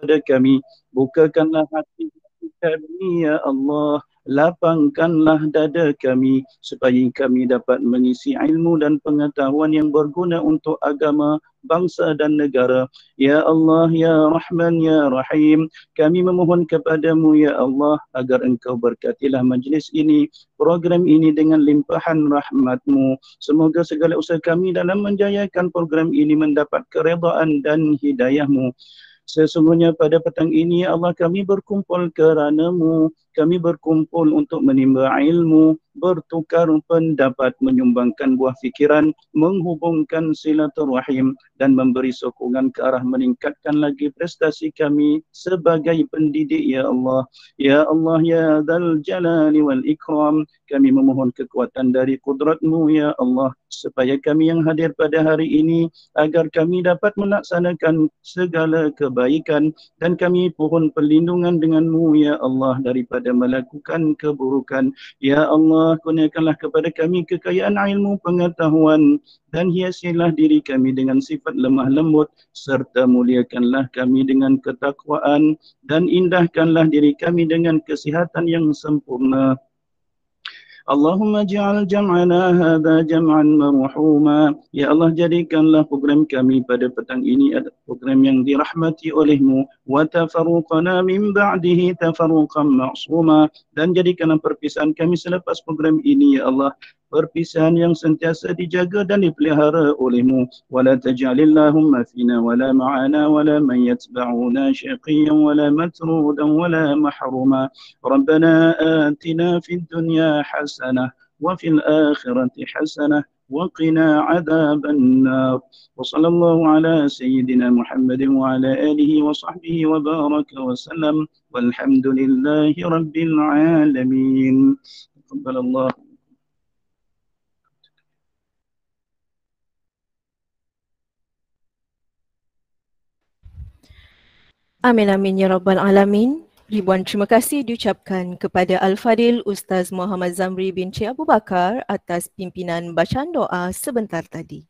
kepada kami. Bukakanlah hati kami ya Allah. Lapangkanlah dada kami supaya kami dapat mengisi ilmu dan pengetahuan yang berguna untuk agama, bangsa dan negara. Ya Allah, Ya Rahman, Ya Rahim, kami memohon kepadamu ya Allah agar engkau berkatilah majlis ini, program ini dengan limpahan rahmatmu. Semoga segala usaha kami dalam menjayakan program ini mendapat keredaan dan hidayahmu. Sesungguhnya pada petang ini ya Allah kami berkumpul kerana-Mu. Kami berkumpul untuk menimba ilmu, bertukar pendapat, menyumbangkan buah fikiran, menghubungkan silaturahim dan memberi sokongan ke arah meningkatkan lagi prestasi kami sebagai pendidik ya Allah. Ya Allah ya Dzal Jalali wal Ikram, kami memohon kekuatan dari kudrat-Mu ya Allah supaya kami yang hadir pada hari ini agar kami dapat melaksanakan segala kebaikan dan kami pohon perlindungan dengan-Mu ya Allah daripada melakukan keburukan. Ya Allah, kurniakanlah kepada kami kekayaan ilmu pengetahuan dan hiasilah diri kami dengan sifat lemah lembut serta muliakanlah kami dengan ketakwaan dan indahkanlah diri kami dengan kesihatan yang sempurna. Allahumma ja'al jam'ana hadha jam'an marhuma. Ya Allah, jadikanlah program kami pada petang ini adalah program yang dirahmati oleh-Mu. Wa tafarruqana min ba'dihi tafarruqan ma'suma. Dan jadikanlah perpisahan kami selepas program ini ya Allah perpisahan yang sentiasa dijaga dan dipelihara oleh-Mu. Wala taj'alillahumma fina wala ma'ana wala man yatba'una syaqiyan wala matrudan wala mahruma. Rabbana atina fid dunya hasanah wa fil akhirati hasanah وقنا عذاب النار وصلى الله على سيدنا محمد وعلى آله وصحبه وبارك وسلم والحمد لله رب العالمين. تقبل الله. Amin amin ya rabbal alamin. Ribuan terima kasih diucapkan kepada Al-Fadil Ustaz Muhammad Zamri bin Cik Abu Bakar atas pimpinan bacaan doa sebentar tadi.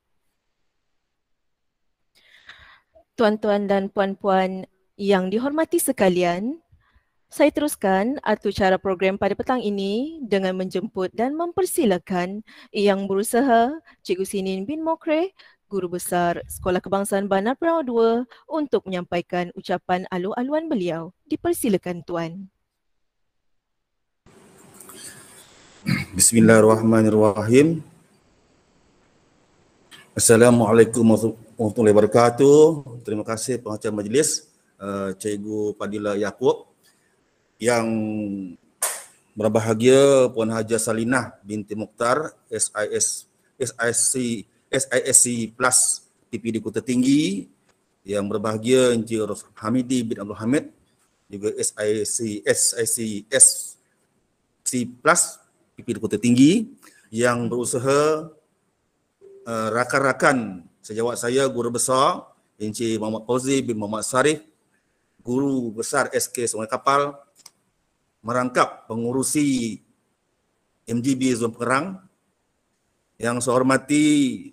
Tuan-tuan dan puan-puan yang dihormati sekalian, saya teruskan atur cara program pada petang ini dengan menjemput dan mempersilakan Yang Berusaha Cikgu Sinin bin Mokre, Guru Besar Sekolah Kebangsaan Bandar Perawat 2 untuk menyampaikan ucapan alu-aluan beliau. Dipersilakan Tuan. Bismillahirrahmanirrahim. Assalamualaikum warahmatullahi wabarakatuh. Terima kasih pengacara majlis Cikgu Fadilah Yaakob. Yang berbahagia Puan Haja Salinah binti Mukhtar SISC Plus PPD Kota Tinggi, yang berbahagia Encik Hamidi bin Abdul Hamid juga SIC Plus PPD Kota Tinggi, yang berusaha rakan-rakan sejawat saya Guru Besar Encik Muhammad Fauzi bin Muhammad Sarif, Guru Besar SK Sungai Kapal, merangkap pengurusi MGB Zon Pengerang, yang saya hormati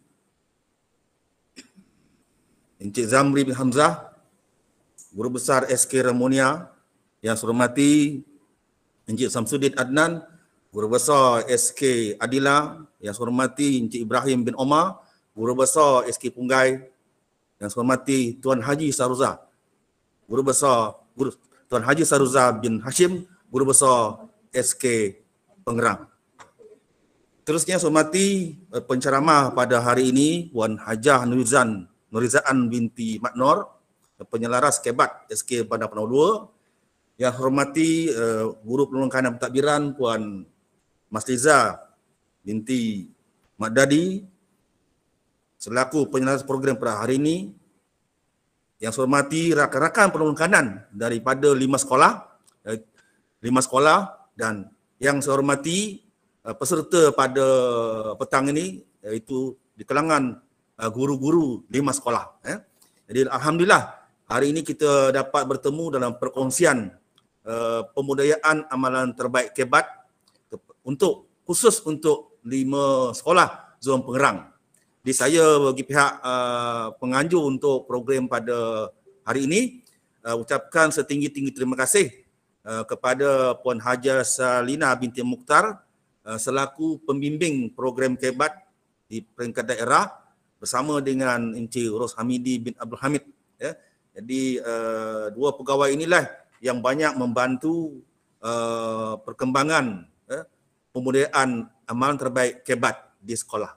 Encik Zamri bin Hamzah, Guru Besar SK Ramonia, yang saya hormati Encik Samsudin Adnan, Guru Besar SK Adila, yang saya hormati Encik Ibrahim bin Omar, Guru Besar SK Punggai, yang saya hormati Tuan Haji Saruza, Tuan Haji Saruza bin Hashim, Guru Besar SK Pengerang. Terusnya saya hormati penceramah pada hari ini Puan Hajah Nurizaan binti Maknor, penyelaras Kebat SK Bandar Perawat 2. Yang hormati Guru Penolong Kanan Pentadbiran Puan Masliza binti Makdadi selaku penyelaras program pada hari ini. Yang saya hormati rakan-rakan penolong kanan daripada 5 sekolah dan yang saya hormati peserta pada petang ini iaitu di kalangan guru-guru 5 sekolah. Jadi alhamdulillah hari ini kita dapat bertemu dalam perkongsian pembudayaan amalan terbaik Kebat khusus untuk 5 sekolah zon Pengerang. Jadi saya bagi pihak penganjur untuk program pada hari ini ucapkan setinggi-tinggi terima kasih kepada Puan Haja Salina binti Mukhtar selaku pembimbing program KEBAT di peringkat daerah bersama dengan Encik Ros Hamidi bin Abdul Hamid. Ya. Jadi dua pegawai inilah yang banyak membantu perkembangan pembudayaan amalan terbaik KEBAT di sekolah.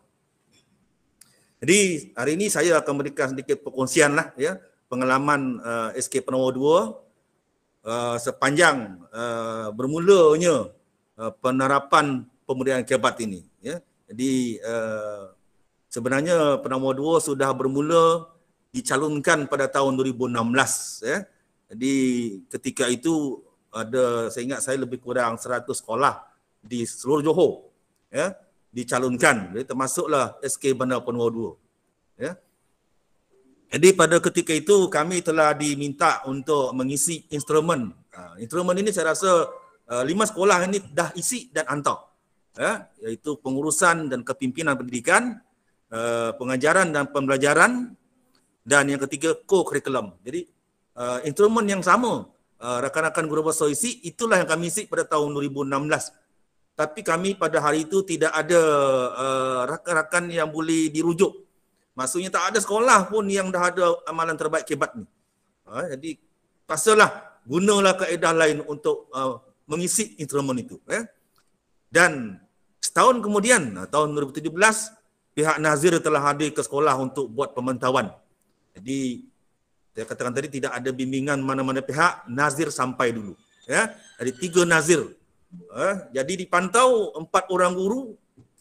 Jadi hari ini saya akan memberikan sedikit perkongsian lah ya pengalaman SK Penawar 2 sepanjang bermulanya penerapan pembudayaan KEBAT ini. Ya. Jadi sebenarnya Penawar 2 sudah bermula dicalonkan pada tahun 2016. Ya. Jadi ketika itu saya ingat saya lebih kurang 100 sekolah di seluruh Johor ya, dicalonkan. Jadi termasuklah SK Bandar Penawar 2. Ya. Jadi pada ketika itu kami telah diminta untuk mengisi instrumen. Instrumen ini saya rasa 5 sekolah ini dah isi dan hantar. Ya, iaitu pengurusan dan kepimpinan pendidikan, pengajaran dan pembelajaran, dan yang ketiga co-curriculum. Jadi instrumen yang sama rakan-rakan guru besar isi, itulah yang kami isi pada tahun 2016. Tapi kami pada hari itu tidak ada rakan-rakan yang boleh dirujuk. Maksudnya tak ada sekolah pun yang dah ada amalan terbaik KEBAT ni. Jadi pasalah gunalah kaedah lain untuk mengisi instrumen itu. Dan setahun kemudian, tahun 2017, pihak Nazir telah hadir ke sekolah untuk buat pemantauan. Jadi saya katakan tadi tidak ada bimbingan mana-mana pihak, Nazir sampai dulu. Ya, ada 3 Nazir. Jadi dipantau 4 orang guru,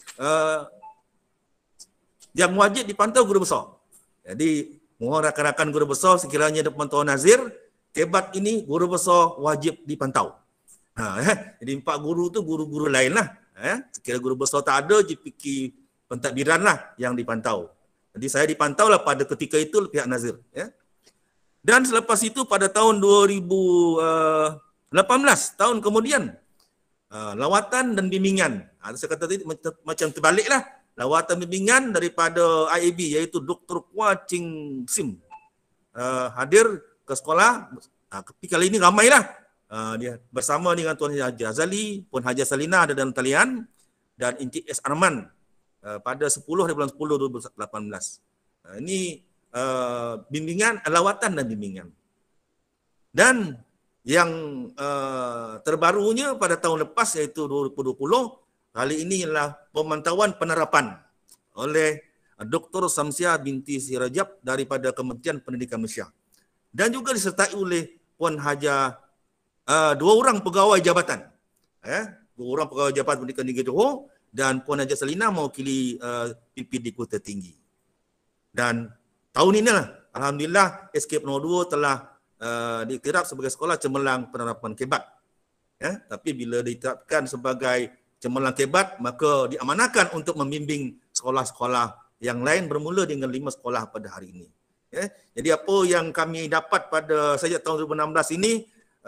yang wajib dipantau guru besar. Jadi mohon rakan-rakan guru besar sekiranya ada pemantauan Nazir, KEBAT ini guru besar wajib dipantau. Jadi 4 guru tu guru-guru lain lah. Sekiranya guru besar tak ada, JPK pentadbiran lah yang dipantau. Jadi saya dipantau lah pada ketika itu pihak Nazir. Ya. Dan selepas itu pada tahun 2018, tahun kemudian, lawatan dan bimbingan. Saya kata tadi macam terbalik lah. Lawatan bimbingan daripada IAB iaitu Dr. Kwa Ching Sim hadir ke sekolah. Tapi kali ini ramailah. Dia bersama dengan Tuan Haji Azali, Puan Haji Salina ada dalam talian, dan Encik S. Arman pada 10 hari bulan 10 2018. Ini bimbingan, lawatan dan bimbingan. Dan yang terbarunya pada tahun lepas iaitu 2020, kali ini ialah pemantauan penerapan oleh Dr. Samsia binti Sirajab daripada Kementerian Pendidikan Malaysia. Dan juga disertai oleh Puan Haja 2 orang pegawai jabatan. 2 orang pegawai jabatan pendidikan Negeri Johor dan Puan Haja Salina mewakili PPD Kota Tinggi. Dan tahun inilah alhamdulillah SK Penawar 2 telah diiktiraf sebagai sekolah cemerlang penerapan KEBAT. Tapi bila ditetapkan sebagai cemerlang KEBAT, maka diamanahkan untuk membimbing sekolah-sekolah yang lain bermula dengan 5 sekolah pada hari ini. Jadi apa yang kami dapat pada sejak tahun 2016 ini,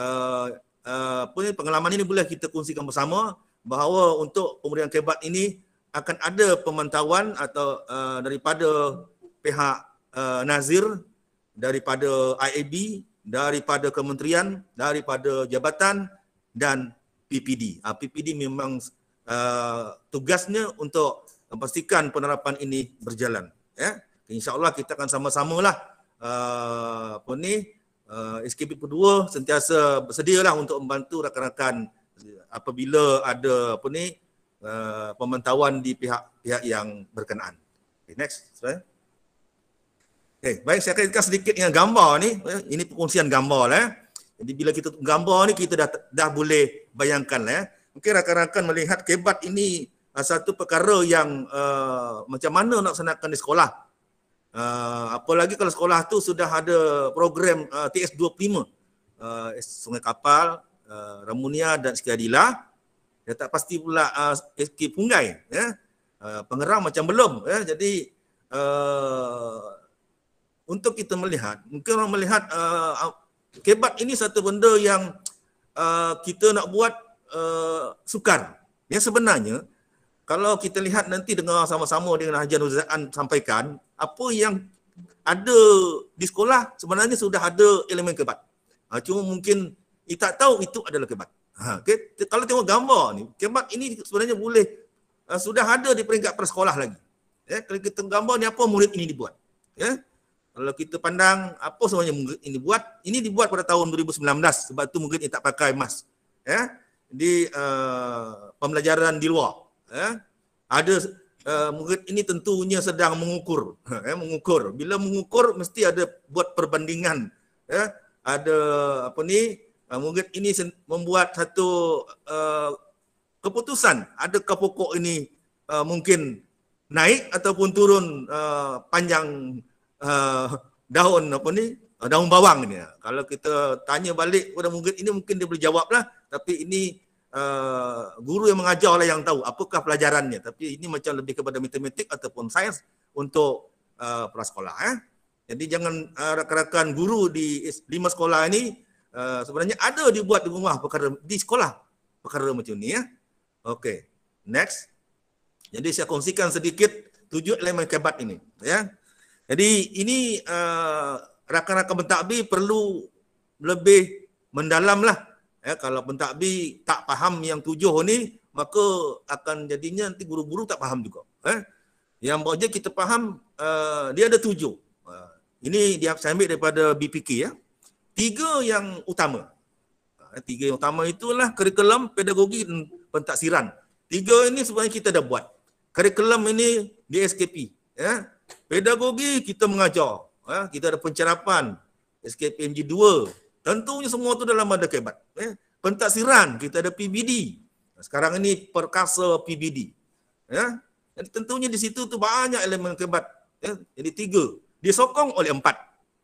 pengalaman ini boleh kita kongsikan bersama bahawa untuk pembudayaan KEBAT ini akan ada pemantauan atau daripada pihak Nazir, daripada IAB, daripada kementerian, daripada jabatan dan PPD. PPD memang tugasnya untuk memastikan penerapan ini berjalan. InsyaAllah kita akan sama-samalah SKP 2 sentiasa bersedialah untuk membantu rakan-rakan apabila ada pemantauan di pihak-pihak yang berkenaan. Okay, next slide. Baik, saya akan sedikit dengan gambar ni. Ini perkongsian gambar lah. Jadi bila kita gambar ni kita dah boleh bayangkan lah. Mungkin rakan-rakan melihat KEBAT ini satu perkara yang macam mana nak laksanakan di sekolah. Apalagi kalau sekolah tu sudah ada program TS25, Sungai Kapal, Ramunia dan Sekadila. Dia tak pasti pula SK Pungai, Pengerang macam belum. Jadi untuk kita melihat, mungkin orang melihat KEBAT ini satu benda yang kita nak buat sukar. Yang sebenarnya kalau kita lihat nanti dengar sama-sama dengan Haji Nuzaan sampaikan, apa yang ada di sekolah sebenarnya sudah ada elemen KEBAT. Cuma mungkin tak tahu itu adalah kebat. Okay. Kalau tengok gambar ni, kebat ini sebenarnya boleh sudah ada di peringkat prasekolah lagi. Kalau kita gambar ni apa murid ini dibuat. Kalau kita pandang apa sebenarnya murid ini buat, ini dibuat pada tahun 2019 sebab tu murid ini tak pakai mask. Di pembelajaran di luar. Ada murid ini tentunya sedang mengukur. Mengukur. Bila mengukur mesti ada buat perbandingan. Ada apa ni, murid ini membuat satu keputusan. Adakah pokok ini mungkin naik ataupun turun panjang daun apa ni, daun bawang ni. Kalau kita tanya balik kepada murid ini mungkin dia boleh jawablah, tapi ini guru yang mengajar lah yang tahu apakah pelajarannya. Tapi ini macam lebih kepada matematik ataupun sains untuk prasekolah. Jadi jangan rakan-rakan guru di 5 sekolah ini sebenarnya ada dibuat di rumah perkara di sekolah perkara macam ni Okey, next. Jadi saya kongsikan sedikit 7 elemen kebat ini Jadi ini rakan-rakan pentadbir perlu lebih mendalam lah. Kalau pentadbir tak faham yang 7 ni, maka akan jadinya nanti guru-guru tak faham juga. Yang bahagia kita faham dia ada 7. Ini dia saya ambil daripada BPK 3 yang utama. 3 yang utama itulah kurikulum, pedagogi dan pentaksiran. 3 ini sebenarnya kita dah buat. Kurikulum ini di SKP. Pedagogi kita mengajar. Kita ada pencerapan. SKP MG2. Tentunya semua tu dalam ada kebat. Pentaksiran kita ada PBD. Sekarang ini perkasa PBD. Jadi tentunya di situ tu banyak elemen kebat. Jadi 3. Disokong oleh 4.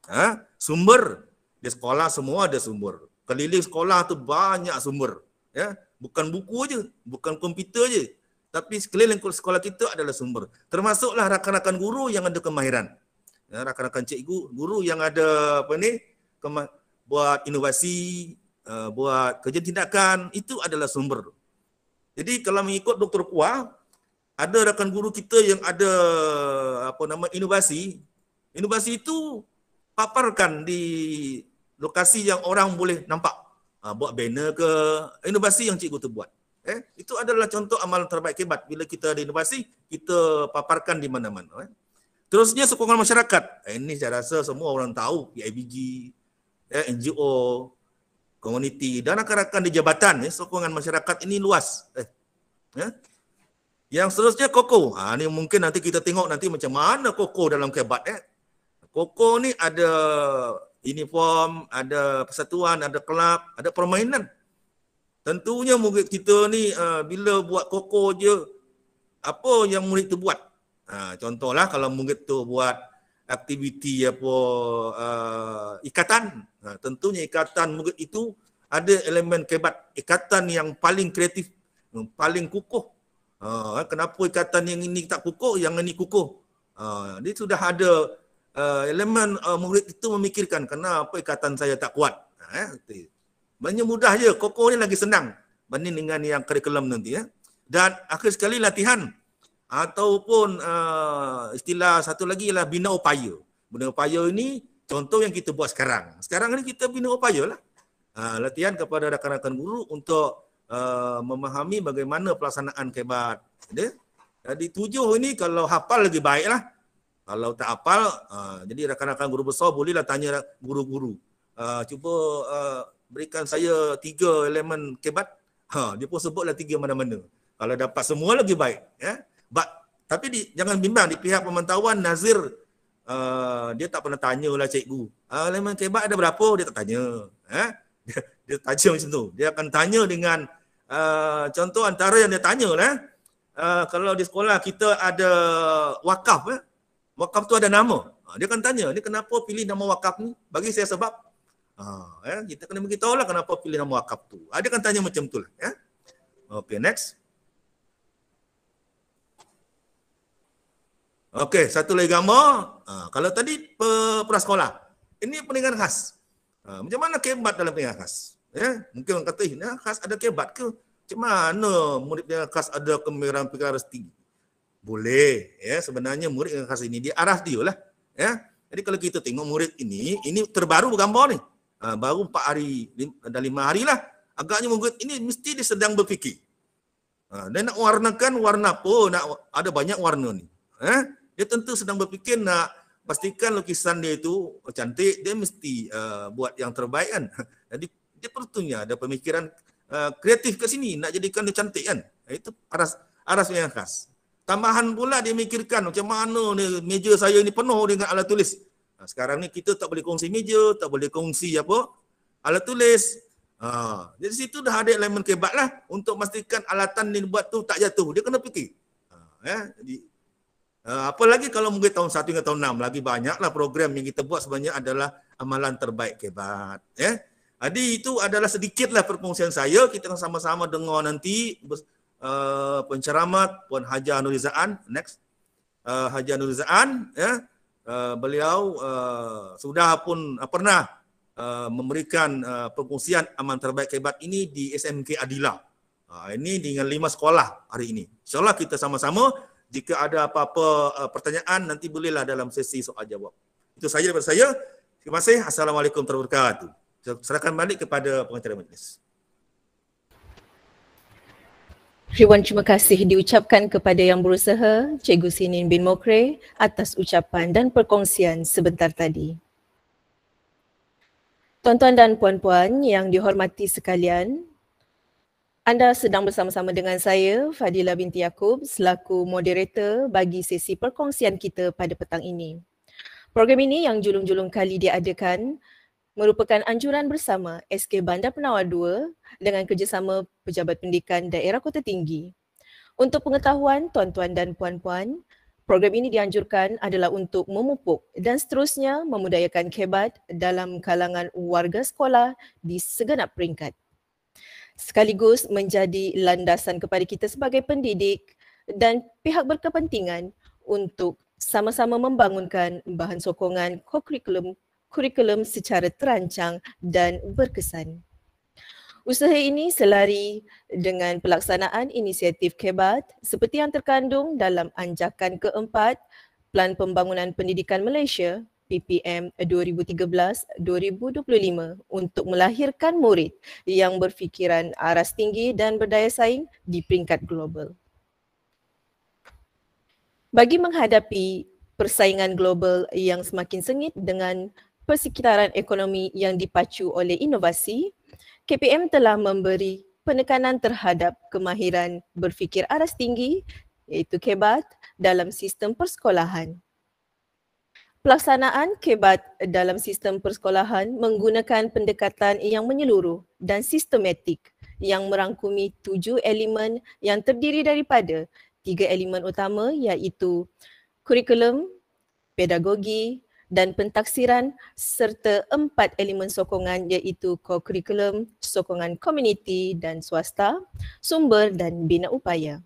Sumber. Di sekolah semua ada sumber. Keliling sekolah tu banyak sumber. Bukan buku je, bukan komputer je. Tapi sekeliling sekolah kita adalah sumber. Termasuklah rakan-rakan guru yang ada kemahiran. Rakan-rakan cikgu, guru yang ada apa ni, buat inovasi, buat kerja tindakan, itu adalah sumber. Jadi kalau mengikut Dr. Puah, ada rakan guru kita yang ada apa nama inovasi. Inovasi itu paparkan di lokasi yang orang boleh nampak. Buat banner ke, inovasi yang cikgu tu buat. Itu adalah contoh amalan terbaik kebat. Bila kita ada inovasi, kita paparkan di mana-mana. Terusnya sokongan masyarakat. Ini saya rasa semua orang tahu, PIBG, NGO, komuniti dan rakan-rakan di jabatan. Sokongan masyarakat ini luas. Yang seterusnya koko. Ini mungkin nanti kita tengok nanti macam mana koko dalam kebat. Koko ni ada uniform, ada persatuan, ada kelab, ada permainan. Tentunya murid kita ni bila buat koko je, apa yang murid tu buat? Contohlah kalau murid tu buat aktiviti apa ikatan, tentunya ikatan murid itu ada elemen kebat, ikatan yang paling kreatif, paling kukuh. Kenapa ikatan yang ini tak kukuh, yang ini kukuh? Dia sudah ada elemen murid itu memikirkan kenapa ikatan saya tak kuat. Banyak mudah je, koko ni lagi senang banding dengan yang kurikulum nanti. Dan akhir sekali latihan ataupun istilah satu lagi ialah bina upaya. Bina upaya ini contoh yang kita buat sekarang. Sekarang ni kita bina upaya lah. Latihan kepada rakan-rakan guru untuk memahami bagaimana pelaksanaan kebat. Jadi 7 ini kalau hafal lagi baik lah. Kalau tak hafal, jadi rakan-rakan guru besar bolehlah tanya guru-guru. Cuba berikan saya 3 elemen kebat. Dia pun sebutlah 3 mana-mana. Kalau dapat semua lagi baik. Tapi jangan bimbang di pihak pemantauan Nazir, dia tak pernah tanyalah cikgu. Elemen kebat ada berapa? Dia tak tanya. Dia tanya macam tu. Dia akan tanya dengan contoh antara yang dia tanya lah. Kalau di sekolah kita ada wakaf. Wakaf tu ada nama. Dia akan tanya, dia kenapa pilih nama wakaf ni? Bagi saya sebab. Kita kena beritahu lah kenapa pilih nama wakaf tu. Dia akan tanya macam tu lah. Okay, next. Okay, satu lagi gambar. Kalau tadi prasekolah. Ini pendidikan khas. Macam mana kebat dalam pendidikan khas? Mungkin orang kata, khas ada kebat ke? Macam mana murid pendidikan khas ada kemerahan perkara setinggi? Boleh. Sebenarnya murid pendidikan khas ini, dia arah dia lah. Jadi kalau kita tengok murid ini terbaru gambar ni. baru 4 hari dan 5 hari lah. Agaknya murid ini mesti dia sedang berfikir. Dia nak warnakan warna apa, nak ada banyak warna ni. Dia tentu sedang berfikir nak pastikan lukisan dia itu cantik, dia mesti buat yang terbaik kan. Jadi dia perlunya ada pemikiran kreatif ke sini nak jadikan dia cantik kan. Itu aras yang khas. Tambahan pula dia mikirkan macam mana ni meja saya ni penuh dengan alat tulis. Sekarang ni kita tak boleh kongsi meja, tak boleh kongsi apa alat tulis. Jadi situ dah ada elemen kebat lah untuk memastikan alatan ni buat tu tak jatuh. Dia kena fikir. Jadi apalagi kalau mungkin tahun 1 hingga tahun 6 lagi banyaklah program yang kita buat sebenarnya adalah amalan terbaik kebat. Jadi itu adalah sedikitlah perkongsian saya. Kita akan sama-sama dengar nanti penceramah Puan Hajah Nurizaan. Next. Hajah Nurizaan, beliau sudah pun pernah memberikan perkongsian amalan terbaik kebat ini di SMK Adila. Ini dengan 5 sekolah hari ini. InsyaAllah kita sama-sama, jika ada apa-apa pertanyaan nanti bolehlah dalam sesi soal jawab. Itu saja daripada saya. Terima kasih. Assalamualaikum warahmatullahi wabarakatuh. Serahkan balik kepada pengacara majlis. Ribuan terima kasih diucapkan kepada yang berusaha, Cikgu Sinin bin Mokre atas ucapan dan perkongsian sebentar tadi. Tuan-tuan dan puan-puan yang dihormati sekalian, anda sedang bersama-sama dengan saya, Fadila binti Yaakob, selaku moderator bagi sesi perkongsian kita pada petang ini. Program ini yang julung-julung kali diadakan merupakan anjuran bersama SK Bandar Penawar 2 dengan kerjasama Pejabat Pendidikan Daerah Kota Tinggi. Untuk pengetahuan tuan-tuan dan puan-puan, program ini dianjurkan adalah untuk memupuk dan seterusnya memudayakan kebat dalam kalangan warga sekolah di segenap peringkat. Sekaligus menjadi landasan kepada kita sebagai pendidik dan pihak berkepentingan untuk sama-sama membangunkan bahan sokongan kurikulum secara terancang dan berkesan. Usaha ini selari dengan pelaksanaan inisiatif kebat seperti yang terkandung dalam anjakan keempat Plan Pembangunan Pendidikan Malaysia PPM 2013-2025 untuk melahirkan murid yang berfikiran aras tinggi dan berdaya saing di peringkat global. Bagi menghadapi persaingan global yang semakin sengit dengan persekitaran ekonomi yang dipacu oleh inovasi, KPM telah memberi penekanan terhadap kemahiran berfikir aras tinggi iaitu kebat dalam sistem persekolahan. Pelaksanaan kebat dalam sistem persekolahan menggunakan pendekatan yang menyeluruh dan sistematik yang merangkumi 7 elemen yang terdiri daripada 3 elemen utama iaitu kurikulum, pedagogi, dan pentaksiran serta 4 elemen sokongan iaitu co-curriculum, sokongan komuniti dan swasta, sumber dan bina upaya.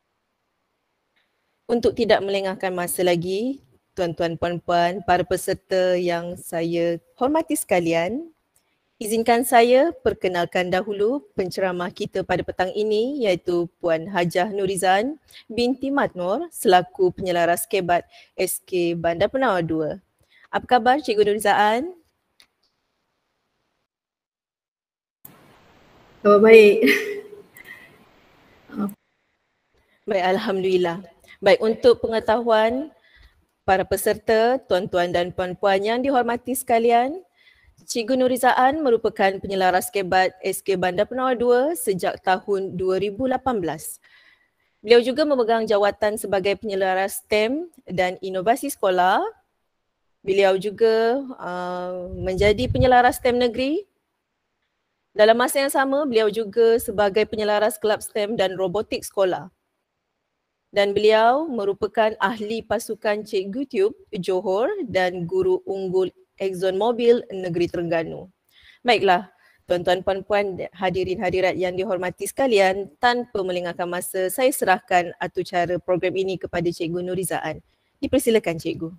Untuk tidak melengahkan masa lagi, tuan-tuan, puan-puan, para peserta yang saya hormati sekalian, izinkan saya perkenalkan dahulu penceramah kita pada petang ini iaitu Puan Hajah Nurizaan binti Matnur selaku penyelaras kebat SK Bandar Penawar 2. Apa khabar Cikgu Nurizaan? Khabar baik. Baik, Alhamdulillah. Baik, untuk pengetahuan para peserta, tuan-tuan dan puan-puan yang dihormati sekalian, Cikgu Nurizaan merupakan penyelaras kebat SK Bandar Penawar 2 sejak tahun 2018. Beliau juga memegang jawatan sebagai penyelaras STEM dan inovasi sekolah. Beliau juga menjadi penyelaras STEM negeri. Dalam masa yang sama, beliau juga sebagai penyelaras kelab STEM dan robotik sekolah. Dan beliau merupakan ahli pasukan Cikgu Tube Johor dan guru unggul Exxon Mobil Negeri Terengganu. Baiklah, tuan-tuan, puan-puan, hadirin hadirat yang dihormati sekalian, tanpa melengahkan masa, saya serahkan atur cara program ini kepada Cikgu Nurizaan. Dipersilakan Cikgu.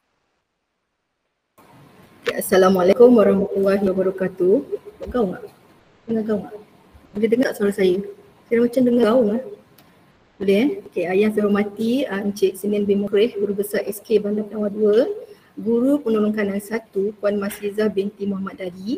Assalamualaikum warahmatullahi wabarakatuh. Gaung tak? Dengar gaung tak? Boleh dengar tak suara saya? Saya macam dengar gaung lah. Boleh Okey, yang saya hormati Encik Sinin bin Mokre, Guru Besar SK Bandar Penawar 2, Guru Penolong Kanan 1 Puan Masrizah binti Muhammad Dali,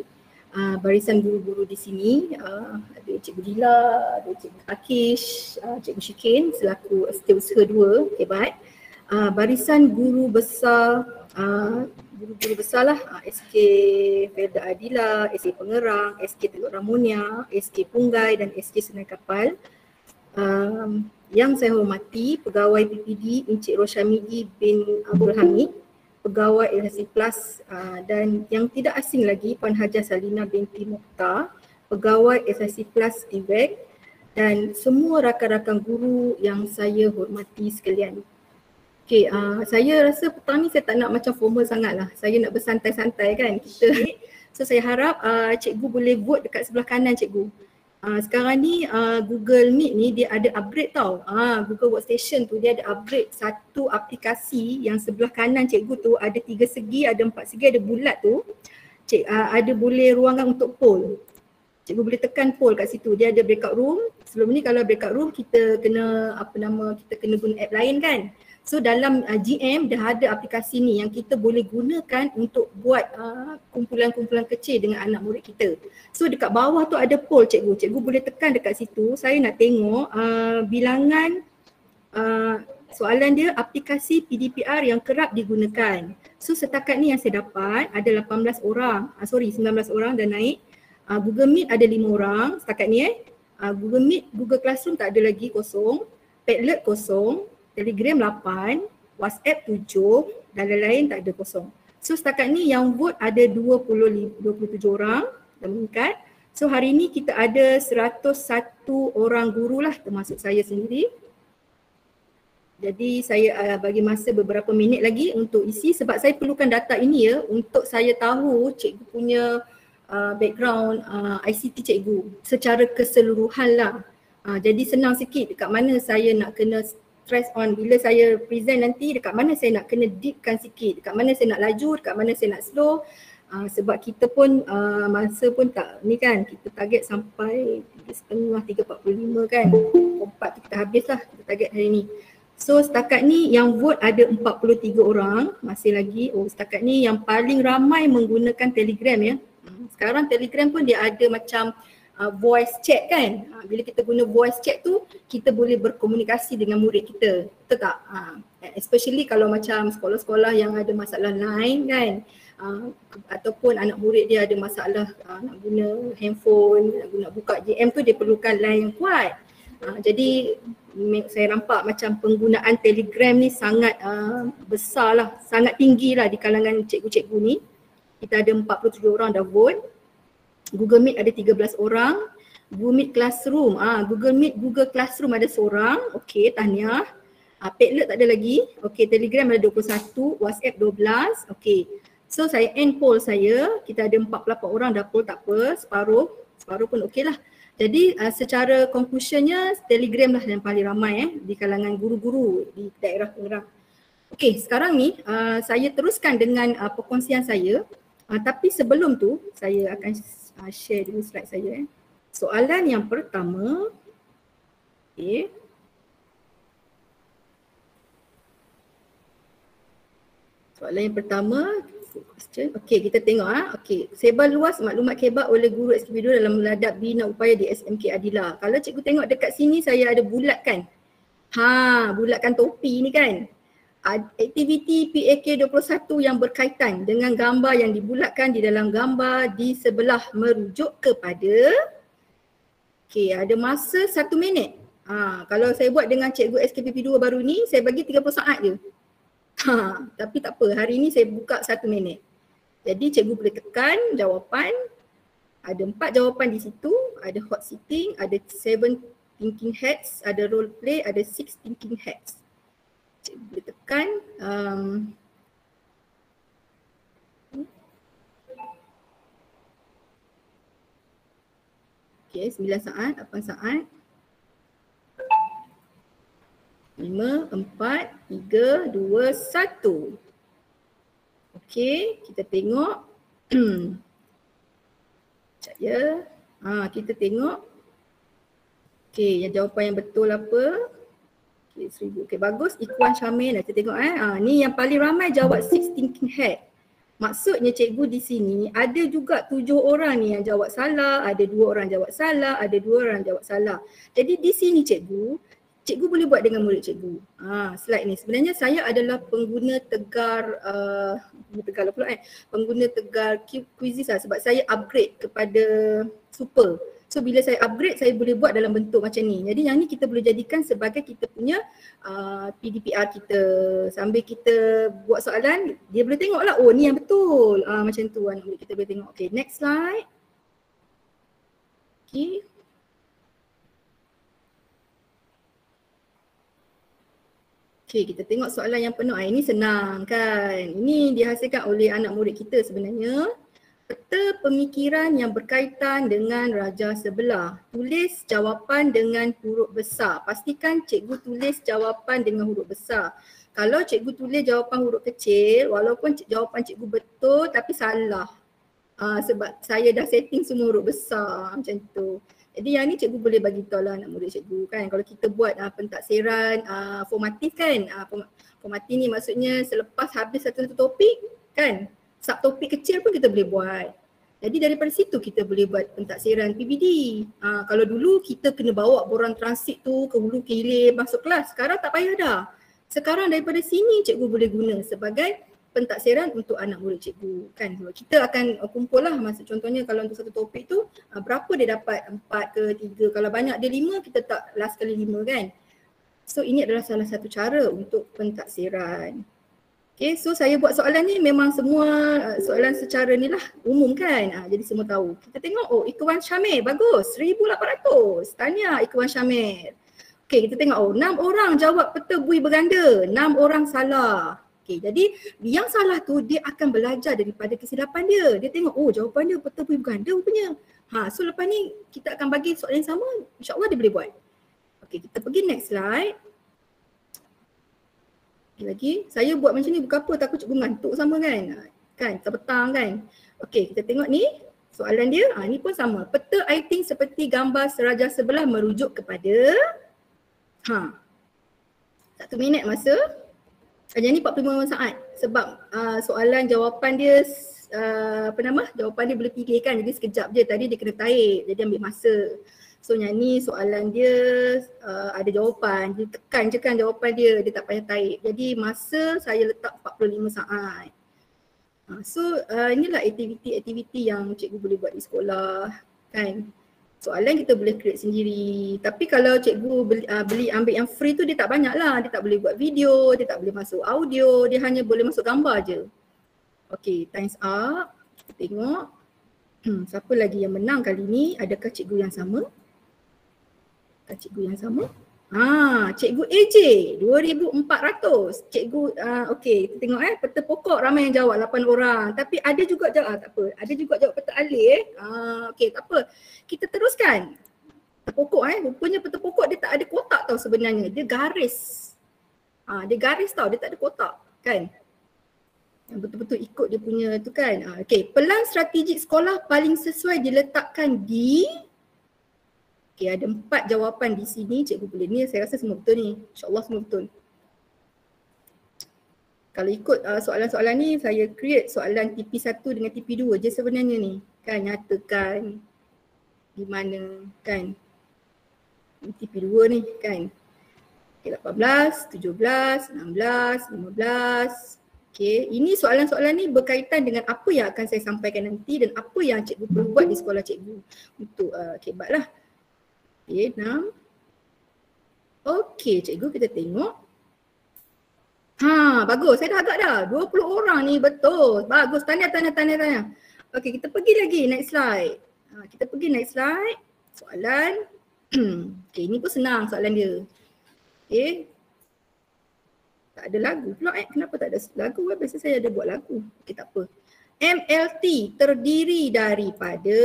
barisan guru-guru di sini, ada Cikgu Dila, ada Cikgu Akish, Cikgu Syikin selaku setiausaha 2 hebat. Barisan guru besar, guru-guru besar lah, SK Felda Adila, SK Pengerang, SK Teluk Ramunia, SK Punggai dan SK Sungai Kapal. Yang saya hormati pegawai PPD Encik Roshamidi bin Abdul Hamid, pegawai LHC Plus, dan yang tidak asing lagi Puan Hajah Salina binti Mukhtar, pegawai LHC Plus TVET, dan semua rakan-rakan guru yang saya hormati sekalian. Okay, saya rasa petang ni saya tak nak macam formal sangat lah. Saya nak bersantai-santai kan kita. So saya harap cikgu boleh vote dekat sebelah kanan cikgu. Sekarang ni Google Meet ni dia ada upgrade tau. Google Workstation tu dia ada upgrade satu aplikasi yang sebelah kanan cikgu tu ada 3 segi, ada 4 segi, ada bulat tu. Ada boleh ruangan untuk poll. Cikgu boleh tekan poll kat situ. Dia ada breakout room. Sebelum ni kalau breakout room kita kena kita kena guna app lain kan. So dalam GM dah ada aplikasi ni yang kita boleh gunakan untuk buat kumpulan-kumpulan kecil dengan anak murid kita. So dekat bawah tu ada poll cikgu. Cikgu boleh tekan dekat situ. Saya nak tengok bilangan soalan dia aplikasi PDPR yang kerap digunakan. So setakat ni yang saya dapat ada 18 orang. 19 orang dah naik. Google Meet ada 5 orang setakat ni Google Meet, Google Classroom tak ada lagi, kosong. Padlet kosong. Telegram 8, WhatsApp 7 dan lain-lain tak ada, kosong. So setakat ni yang vote ada 27 orang dah meningkat. So hari ni kita ada 101 orang guru lah termasuk saya sendiri. Jadi saya bagi masa beberapa minit lagi untuk isi sebab saya perlukan data ini ya untuk saya tahu cikgu punya background ICT cikgu secara keseluruhan lah. Jadi senang sikit dekat mana saya nak kena stress on bila saya present nanti, dekat mana saya nak kena deepkan sikit, dekat mana saya nak laju, dekat mana saya nak slow. Sebab kita pun masa pun tak ni kan, kita target sampai 3.30, 3.45 kan, 4 kita habis lah kita target hari ni. So setakat ni yang vote ada 43 orang, masih lagi. Setakat ni yang paling ramai menggunakan Telegram ya. Sekarang Telegram pun dia ada macam voice chat kan. Bila kita guna voice chat tu kita boleh berkomunikasi dengan murid kita. Betul tak? Especially kalau macam sekolah-sekolah yang ada masalah line kan. Ataupun anak murid dia ada masalah nak guna handphone, nak buka JM tu dia perlukan line yang kuat. Jadi saya nampak macam penggunaan Telegram ni sangat besar lah, sangat tinggi lah di kalangan cikgu-cikgu ni. Kita ada 47 orang dah vote. Google Meet ada 13 orang. Google Meet Classroom, Google Classroom ada seorang. Okey, tahniah. Padlet tak ada lagi. Okey, Telegram ada 21, WhatsApp 12. Okey. So saya end poll saya. Kita ada 48 orang dah poll, tak apa. Separuh pun okey lah. Jadi secara conclusionnya Telegram lah yang paling ramai di kalangan guru-guru di daerah Pengerang. Okey, sekarang ni saya teruskan dengan perkongsian saya. Tapi sebelum tu saya akan share dulu slide saya. Soalan yang pertama. Okey. Soalan yang pertama. Okey, kita tengok Okey, sebar luas maklumat KEBA oleh guru SKP2 dalam meladap bina upaya di SMK Adila. Kalau cikgu tengok dekat sini saya ada bulatkan. Bulatkan topi ni kan. Aktiviti PAK 21 yang berkaitan dengan gambar yang dibulatkan di dalam gambar di sebelah merujuk kepada ada masa 1 minit. Kalau saya buat dengan cikgu SKPP2 baru ni saya bagi 30 saat je. Tapi tak apa, hari ni saya buka 1 minit. Jadi cikgu boleh tekan jawapan. Ada 4 jawapan di situ, ada hot sitting, ada 7 thinking hats, ada role play, ada 6 thinking hats. Cikgu boleh tekan okey, 9 saat, 8 saat, 5, 4, 3, 2, 1. Okey, kita tengok. Sekejap ya. Kita tengok. Okey, yang jawapan yang betul apa? Okey, 1000. Okey, bagus. Ikhwan Syamil. Kita tengok ni yang paling ramai jawab 6 thinking hat. Maksudnya cikgu di sini ada juga 7 orang ni yang jawab salah, ada 2 orang jawab salah, ada 2 orang jawab salah. Jadi di sini cikgu boleh buat dengan murid cikgu. Slide ni sebenarnya saya adalah pengguna tegar pengguna tegar Quizzes lah, sebab saya upgrade kepada super. So bila saya upgrade, saya boleh buat dalam bentuk macam ni. Jadi yang ni kita boleh jadikan sebagai kita punya PDPR kita. Sambil kita buat soalan, dia boleh tengok lah, oh ni yang betul. Macam tu anak murid kita boleh tengok. Okay, next slide. Okay. Okay, kita tengok soalan yang penuh. Ini senang kan. Ini dihasilkan oleh anak murid kita sebenarnya. Peta pemikiran yang berkaitan dengan raja sebelah. Tulis jawapan dengan huruf besar. Pastikan cikgu tulis jawapan dengan huruf besar. Kalau cikgu tulis jawapan huruf kecil, walaupun jawapan cikgu betul tapi salah. Sebab saya dah setting semua huruf besar macam tu. Jadi yang ni cikgu boleh bagi tahu lah anak murid cikgu kan. Kalau kita buat pentaksiran formatif kan. Formatif ni maksudnya selepas habis satu topik kan. Subtopik kecil pun kita boleh buat. Jadi daripada situ kita boleh buat pentaksiran PBD. Kalau dulu kita kena bawa borang transit tu ke hulu ke hilir masuk kelas. Sekarang tak payah dah. Sekarang daripada sini cikgu boleh guna sebagai pentaksiran untuk anak murid cikgu kan. Kita akan kumpul lah masa contohnya kalau untuk satu topik tu berapa dia dapat, 4 ke 3. Kalau banyak dia 5 kita tak last kali 5 kan. So ini adalah salah satu cara untuk pentaksiran. Okay, so saya buat soalan ni memang semua soalan secara ni lah umum kan. Jadi semua tahu. Kita tengok, oh Ikhwan Syamir bagus, 1,800. Tahniah Ikhwan Syamir. Okay, kita tengok, oh 6 orang jawab peta bui berganda, 6 orang salah. Okay, jadi yang salah tu dia akan belajar daripada kesilapan dia. Dia tengok, oh jawapan dia peta bui berganda rupanya. So lepas ni kita akan bagi soalan yang sama, insyaAllah dia boleh buat. Okay, kita pergi next slide. Lagi, saya buat macam ni bukan apa, takut cikgu ngantuk sama kan. Kan, petang kan. Okey, kita tengok ni soalan dia. Ni pun sama. Peta aiting seperti gambar seraja sebelah merujuk kepada 1 minit masa. Yang ni 45 saat sebab soalan jawapan dia jawapan dia boleh pilih kan. Jadi sekejap je, tadi dia kena tarik. Jadi ambil masa. So yang ni soalan dia ada jawapan, dia tekan je kan jawapan dia tak payah tarik. Jadi masa saya letak 45 saat. So inilah aktiviti yang cikgu boleh buat di sekolah kan. Soalan kita boleh create sendiri. Tapi kalau cikgu beli ambil yang free tu dia tak banyak lah. Dia tak boleh buat video, dia tak boleh masuk audio, dia hanya boleh masuk gambar je. Okay, times up. Kita tengok. Siapa lagi yang menang kali ni? Adakah cikgu yang sama? Cikgu yang sama. Cikgu AJ 2,400. Cikgu okey, kita tengok peta pokok ramai yang jawab 8 orang. Tapi ada juga jawab tak apa. Ada juga jawab peta alih okey, tak apa. Kita teruskan. Peta pokok rupanya peta pokok dia tak ada kotak tau sebenarnya. Dia garis. Dia garis tau, dia tak ada kotak kan. Yang betul-betul ikut dia punya tu kan. Okey, pelan strategik sekolah paling sesuai diletakkan di. Okay, ada 4 jawapan di sini. Cikgu boleh ni, saya rasa semua betul ni. InsyaAllah semua betul. Kalau ikut soalan-soalan ni, saya create soalan TP1 dengan TP2 je sebenarnya ni. Kan, nyatakan di mana kan. TP2 ni kan. Okay, 18, 17, 16, 15. Okay, ini soalan-soalan ni berkaitan dengan apa yang akan saya sampaikan nanti dan apa yang cikgu perlu buat di sekolah cikgu. Untuk kebat lah. Okay, 6. Okay, cikgu kita tengok. Bagus. Saya dah agak dah. 20 orang ni betul. Bagus. Tanya. Okay, kita pergi lagi next slide. Kita pergi next slide. Soalan. Okay, ini pun senang soalan dia. Okay. Tak ada lagu pula Kenapa tak ada lagu? Biasa saya ada buat lagu. Okay, tak apa. MLT terdiri daripada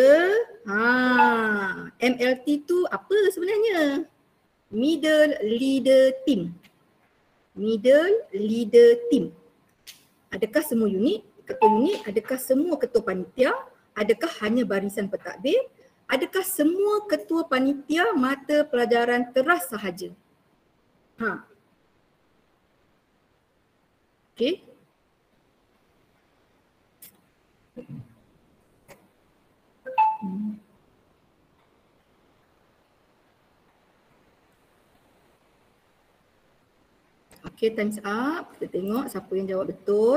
MLT tu apa sebenarnya? Middle Leader Team. Middle Leader Team. Adakah semua unit, ketua unit? Adakah semua ketua panitia? Adakah hanya barisan pentadbir? Adakah semua ketua panitia mata pelajaran teras sahaja? Okay. Okay, time's up. Kita tengok siapa yang jawab betul.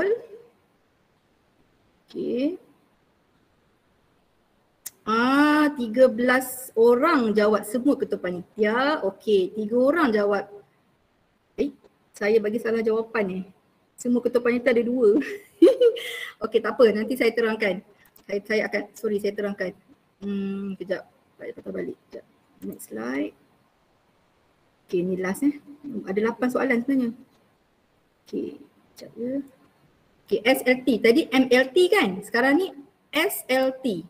Okay. 13 orang jawab semua ketua panitia. Okey, 3 orang jawab. Saya bagi salah jawapan ni. Semua ketua panitia ada 2. Okey, tak apa, nanti saya terangkan. Saya terangkan. Kejap. Saya patah balik. Kejap. Next slide. Okey, ni last Ada 8 soalan sebenarnya. Okey, kejap ya. Okey, SLT. Tadi MLT kan? Sekarang ni SLT.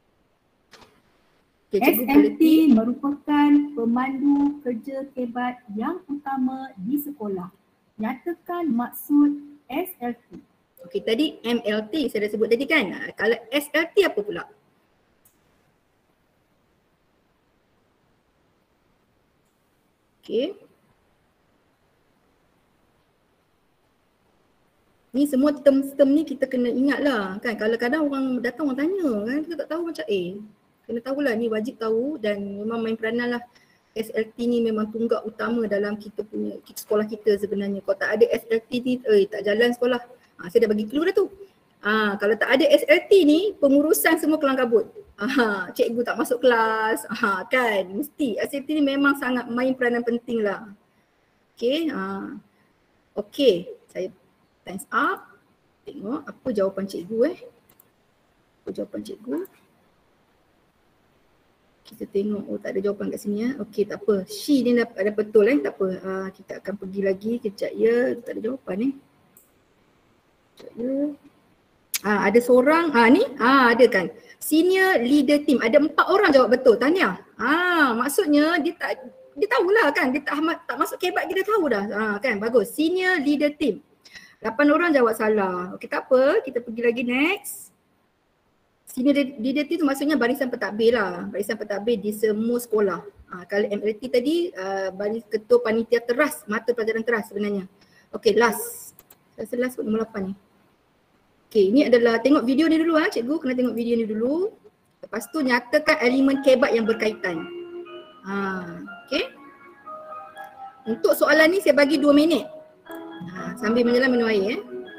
SLT merupakan pemandu kerja kebat yang utama di sekolah. Nyatakan maksud SLT. Okey, tadi MLT saya dah sebut tadi kan. Kalau SLT apa pula? Okey. Ni semua term-term ni kita kena ingat lah kan. Kalau kadang orang datang orang tanya kan, kita tak tahu macam kena tahulah, ni wajib tahu dan memang main peranan lah. SLT ni memang tunggak utama dalam kita punya sekolah kita sebenarnya. Kalau tak ada SLT ni, tak jalan sekolah. Saya dah bagi clue dah tu. Kalau tak ada SLT ni, pengurusan semua kelang kabut. Cikgu tak masuk kelas, kan. Mesti SLT ni memang sangat main peranan penting lah. Okay, okay. Saya time's up. Tengok apa jawapan cikgu Apa jawapan cikgu? Kita tengok, tak ada jawapan kat sini Okey, tak apa. She ni ada betul tak apa. Kita akan pergi lagi kejap ya. Tak ada jawapan Kejap ya. Ada seorang, ni ada kan. Senior leader team. Ada 4 orang jawab betul. Tahniah. Maksudnya dia tahulah kan. Dia tak masuk kebat, kita tahu dah. Kan, bagus. Senior leader team. 8 orang jawab salah. Okey, tak apa. Kita pergi lagi next. Senior leader team tu maksudnya barisan pentadbir lah. Barisan pentadbir di semua sekolah. Kalau MLT tadi, baris ketua panitia teras, mata pelajaran teras sebenarnya. Okey, last. Saya rasa last nombor 8 ni. Okey, ini adalah, tengok video ni dulu cikgu. Kena tengok video ni dulu. Lepas tu nyatakan elemen kebat yang berkaitan. Okey. Untuk soalan ni saya bagi 2 minit. Sambil menyelam minum air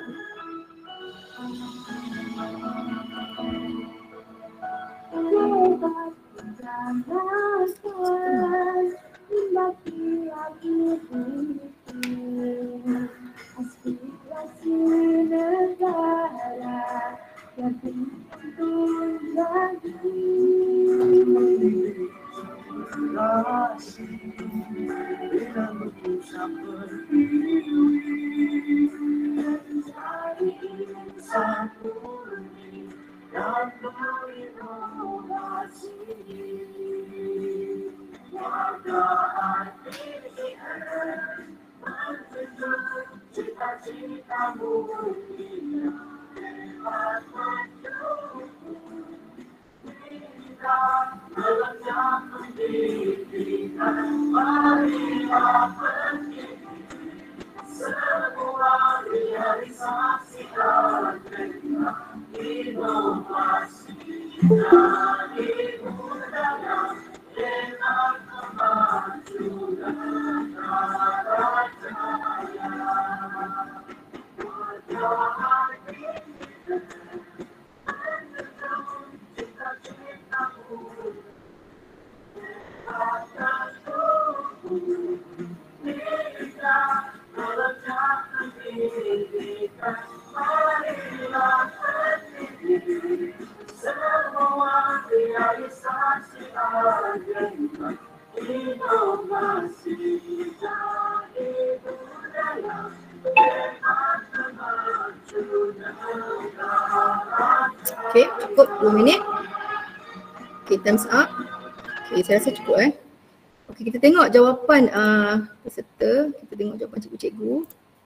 Okey, cukup 2 minit. Okey, time's up. Okey, saya rasa cukup Okey, kita tengok jawapan peserta. Kita tengok jawapan cikgu-cikgu.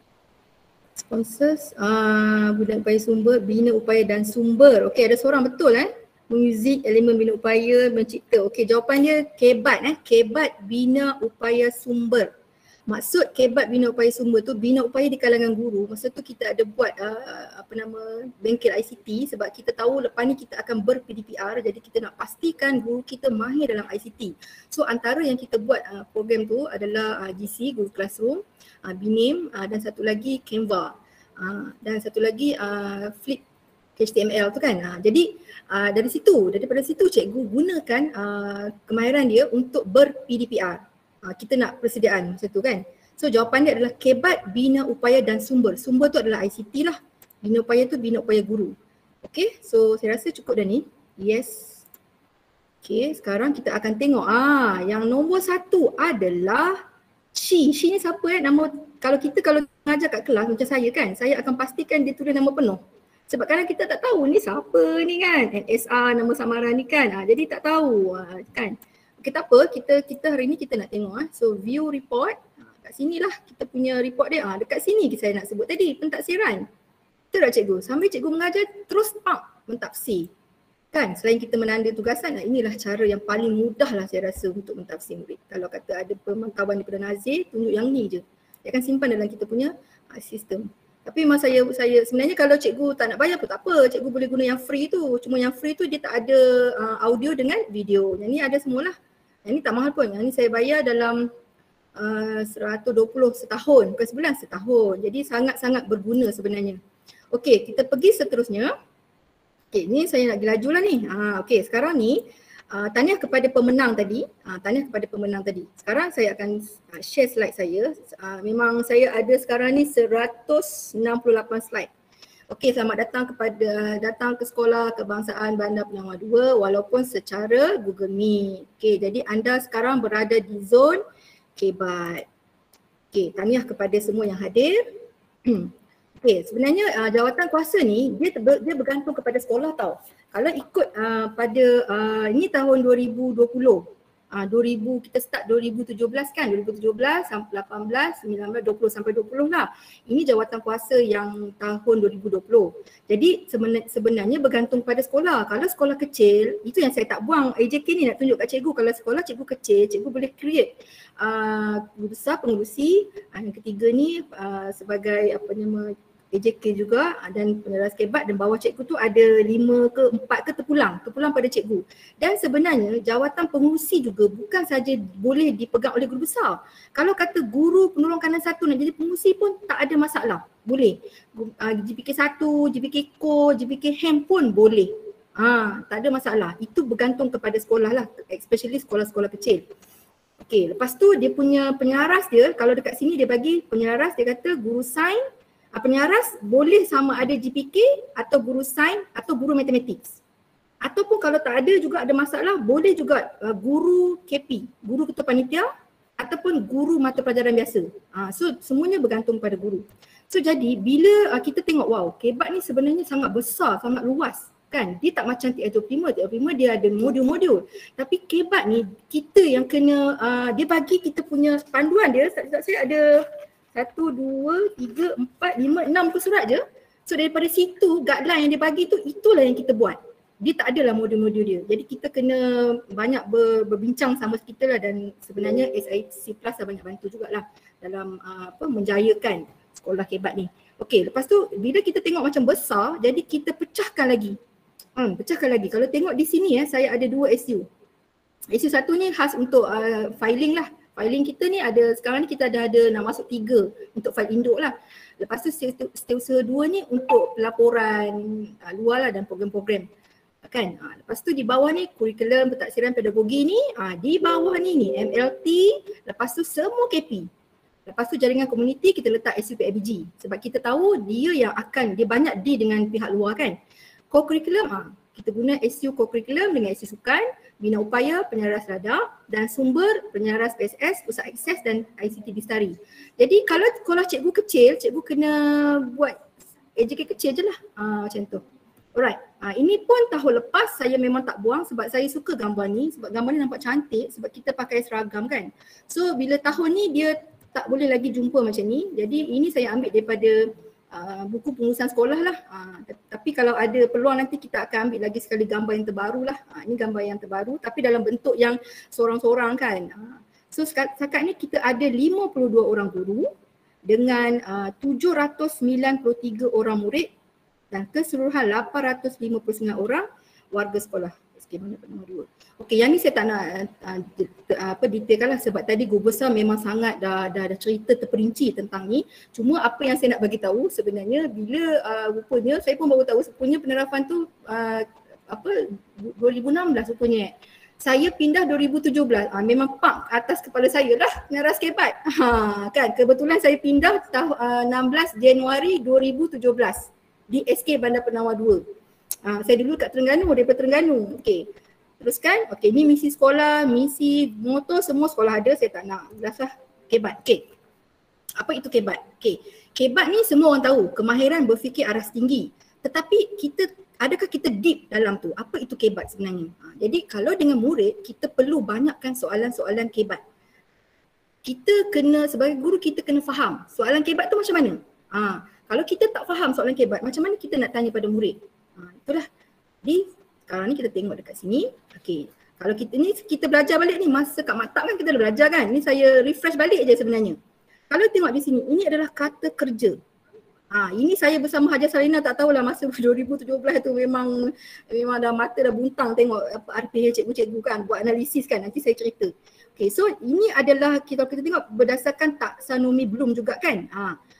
Sponsors, bina upaya sumber, bina upaya dan sumber. Okey, ada seorang betul Muzik, elemen bina upaya, mencipta. Okey, jawapan dia kebat Kebat bina upaya sumber. Maksud kebat bina upaya sumber tu, bina upaya di kalangan guru. Masa tu kita ada buat bengkel ICT sebab kita tahu lepas ni kita akan ber-PDPR, jadi kita nak pastikan guru kita mahir dalam ICT. So antara yang kita buat program tu adalah GC, Google Classroom, Binim, dan satu lagi Canva, dan satu lagi Flip HTML tu kan. Jadi daripada situ cikgu gunakan kemahiran dia untuk ber-PDPR. Kita nak persediaan macam tu kan. So jawapan dia adalah kebat bina upaya dan sumber. Sumber tu adalah ICT lah. Bina upaya tu bina upaya guru. Okay, so saya rasa cukup dah ni. Yes. Okay, sekarang kita akan tengok yang nombor 1 adalah Shi. Shi ni siapa nama, kalau mengajar kat kelas macam saya kan, saya akan pastikan dia tulis nama penuh. Sebab kadang kita tak tahu ni siapa ni kan, NSR nama samaran ni kan. Jadi tak tahu kan. Okay, tak apa, kita hari ni kita nak tengok So view report, kat sini lah kita punya report dia. Dekat sini saya nak sebut tadi, pentafsiran. Betul tak cikgu? Sambil cikgu mengajar terus mentafsir. Kan, selain kita menanda tugasan, inilah cara yang paling mudah lah saya rasa untuk mentafsir murid. Kalau kata ada pemantauan daripada Nazir, tunjuk yang ni je. Dia akan simpan dalam kita punya sistem. Tapi memang saya sebenarnya kalau cikgu tak nak bayar pun tak apa, cikgu boleh guna yang free tu. Cuma yang free tu dia tak ada audio dengan video. Yang ni ada semualah. Yang ni tak mahal pun. Yang ni saya bayar dalam 120 setahun, bukan sebulan, setahun. Jadi sangat-sangat berguna sebenarnya. Okey, kita pergi seterusnya. Okey, ni saya nak laju lah ni. Okey, sekarang ni tahniah kepada pemenang tadi. Sekarang saya akan share slide saya. Memang saya ada sekarang ni 168 slide. Okey, selamat datang ke Sekolah Kebangsaan Bandar Pelangi 2 walaupun secara Google Meet. Okey, jadi anda sekarang berada di zon kebat. Okey, tahniah kepada semua yang hadir. Okey, sebenarnya jawatan kuasa ni dia bergantung kepada sekolah tau. Kalau ikut ini tahun 2020, 2000 kita start 2017 kan, 2017 sampai 18, 19, 20 sampai 20 lah. Ini jawatan kuasa yang tahun 2020. Jadi sebenarnya bergantung pada sekolah. Kalau sekolah kecil, itu yang saya tak buang. AJK ni nak tunjuk kat cikgu, kalau sekolah cikgu kecil, cikgu boleh create guru besar, pengurusi. Yang ketiga ni sebagai AJK juga dan peneras kebat, dan bawah cikgu tu ada 5 ke 4 ke terpulang pada cikgu. Dan sebenarnya jawatan pengurusi juga bukan saja boleh dipegang oleh guru besar. Kalau kata guru penolong kanan 1 nak jadi pengurusi pun tak ada masalah. Boleh. GPK 1, GPK Core, GPK HEM pun boleh. Tak ada masalah. Itu bergantung kepada sekolah lah, especially sekolah-sekolah kecil. Okey, lepas tu dia punya penyaras dia, kalau dekat sini dia bagi penyaras, dia kata guru sains, penyaras boleh sama ada GPK atau guru sains atau guru matematik. Ataupun kalau tak ada juga ada masalah, boleh juga guru KP, guru ketua panitia ataupun guru mata pelajaran biasa. So semuanya bergantung pada guru. So jadi bila kita tengok kebat ni sebenarnya sangat besar, sangat luas kan. Dia tak macam TF25, dia ada modul-modul. Tapi kebat ni kita yang kena, dia bagi kita punya panduan dia, saya ada 1, 2, 3, 4, 5, 6 ke surat je. So daripada situ guideline yang dia bagi tu, itulah yang kita buat. Dia tak adalah modul-modul dia. Jadi kita kena banyak berbincang sama kita lah, dan sebenarnya SIC Plus dah banyak bantu jugalah dalam menjayakan sekolah kebat ni. Okey, lepas tu bila kita tengok macam besar, jadi kita pecahkan lagi. Kalau tengok di sini saya ada 2 SU. SU 1 ni khas untuk filing lah. Filing kita ni ada, sekarang ni kita ada nak masuk 3 untuk file induk lah. Lepas tu setiausaha 2 ni untuk pelaporan luar lah dan program-program. Kan? Lepas tu di bawah ni kurikulum pentadbiran pedagogi ni, di bawah ni MLT, lepas tu semua KP. Lepas tu jaringan komuniti kita letak SUPIBG sebab kita tahu dia banyak dengan pihak luar kan. Co-curriculum, kita guna SU co-curriculum dengan SU sukan, bina upaya, penyaras radar dan sumber penyaras PSS, pusat akses dan ICT Bistari. Jadi kalau sekolah cikgu kecil, cikgu kena buat AJK kecil je lah, macam tu. Alright, ini pun tahun lepas saya memang tak buang sebab saya suka gambar ni, sebab gambar ni nampak cantik sebab kita pakai seragam kan. So bila tahun ni dia tak boleh lagi jumpa macam ni, jadi ini saya ambil daripada buku pengurusan sekolah lah. Tapi kalau ada peluang nanti kita akan ambil lagi sekali gambar yang terbaru lah. Ini gambar yang terbaru tapi dalam bentuk yang sorang-sorang kan. So setakat ni kita ada 52 orang guru dengan 793 orang murid dan keseluruhan 859 orang warga sekolah SK Bandar Penawar 2. Okey, yang ni saya tak nak detailkan lah sebab tadi guru besar memang sangat dah cerita terperinci tentang ni. Cuma apa yang saya nak bagi tahu sebenarnya bila rupanya saya pun baru tahu rupanya penerapan tu 2016 rupanya. Saya pindah 2017. Memang pak atas kepala saya lah Naras Kebat. Kan kebetulan saya pindah 16 Januari 2017 di SK Bandar Penawar 2. Saya dulu kat Terengganu, daripada Terengganu. Okey. Teruskan. Okey, ni misi sekolah, misi motor semua sekolah ada, saya tak nak. Jelaslah Kebat. Okey. Apa itu Kebat? Okey. Kebat ni semua orang tahu, kemahiran berfikir aras tinggi. Tetapi adakah kita deep dalam tu? Apa itu Kebat sebenarnya? Jadi kalau dengan murid, kita perlu banyakkan soalan-soalan Kebat. Kita kena, sebagai guru kita kena faham soalan Kebat tu macam mana. Kalau kita tak faham soalan Kebat, macam mana kita nak tanya pada murid? Itulah. Jadi sekarang ni kita tengok dekat sini. Okey. Kalau kita belajar balik ni, masa kat maktab kan kita dah belajar kan. Ni saya refresh balik je sebenarnya. Kalau tengok di sini, ini adalah kata kerja. Ini saya bersama Hajar Salina, tak tahulah masa 2017 tu memang dah mata dah buntang tengok RPH cikgu-cikgu kan buat analisis kan, nanti saya cerita. Okay, so ini adalah kita tengok berdasarkan taksonomi Bloom juga kan.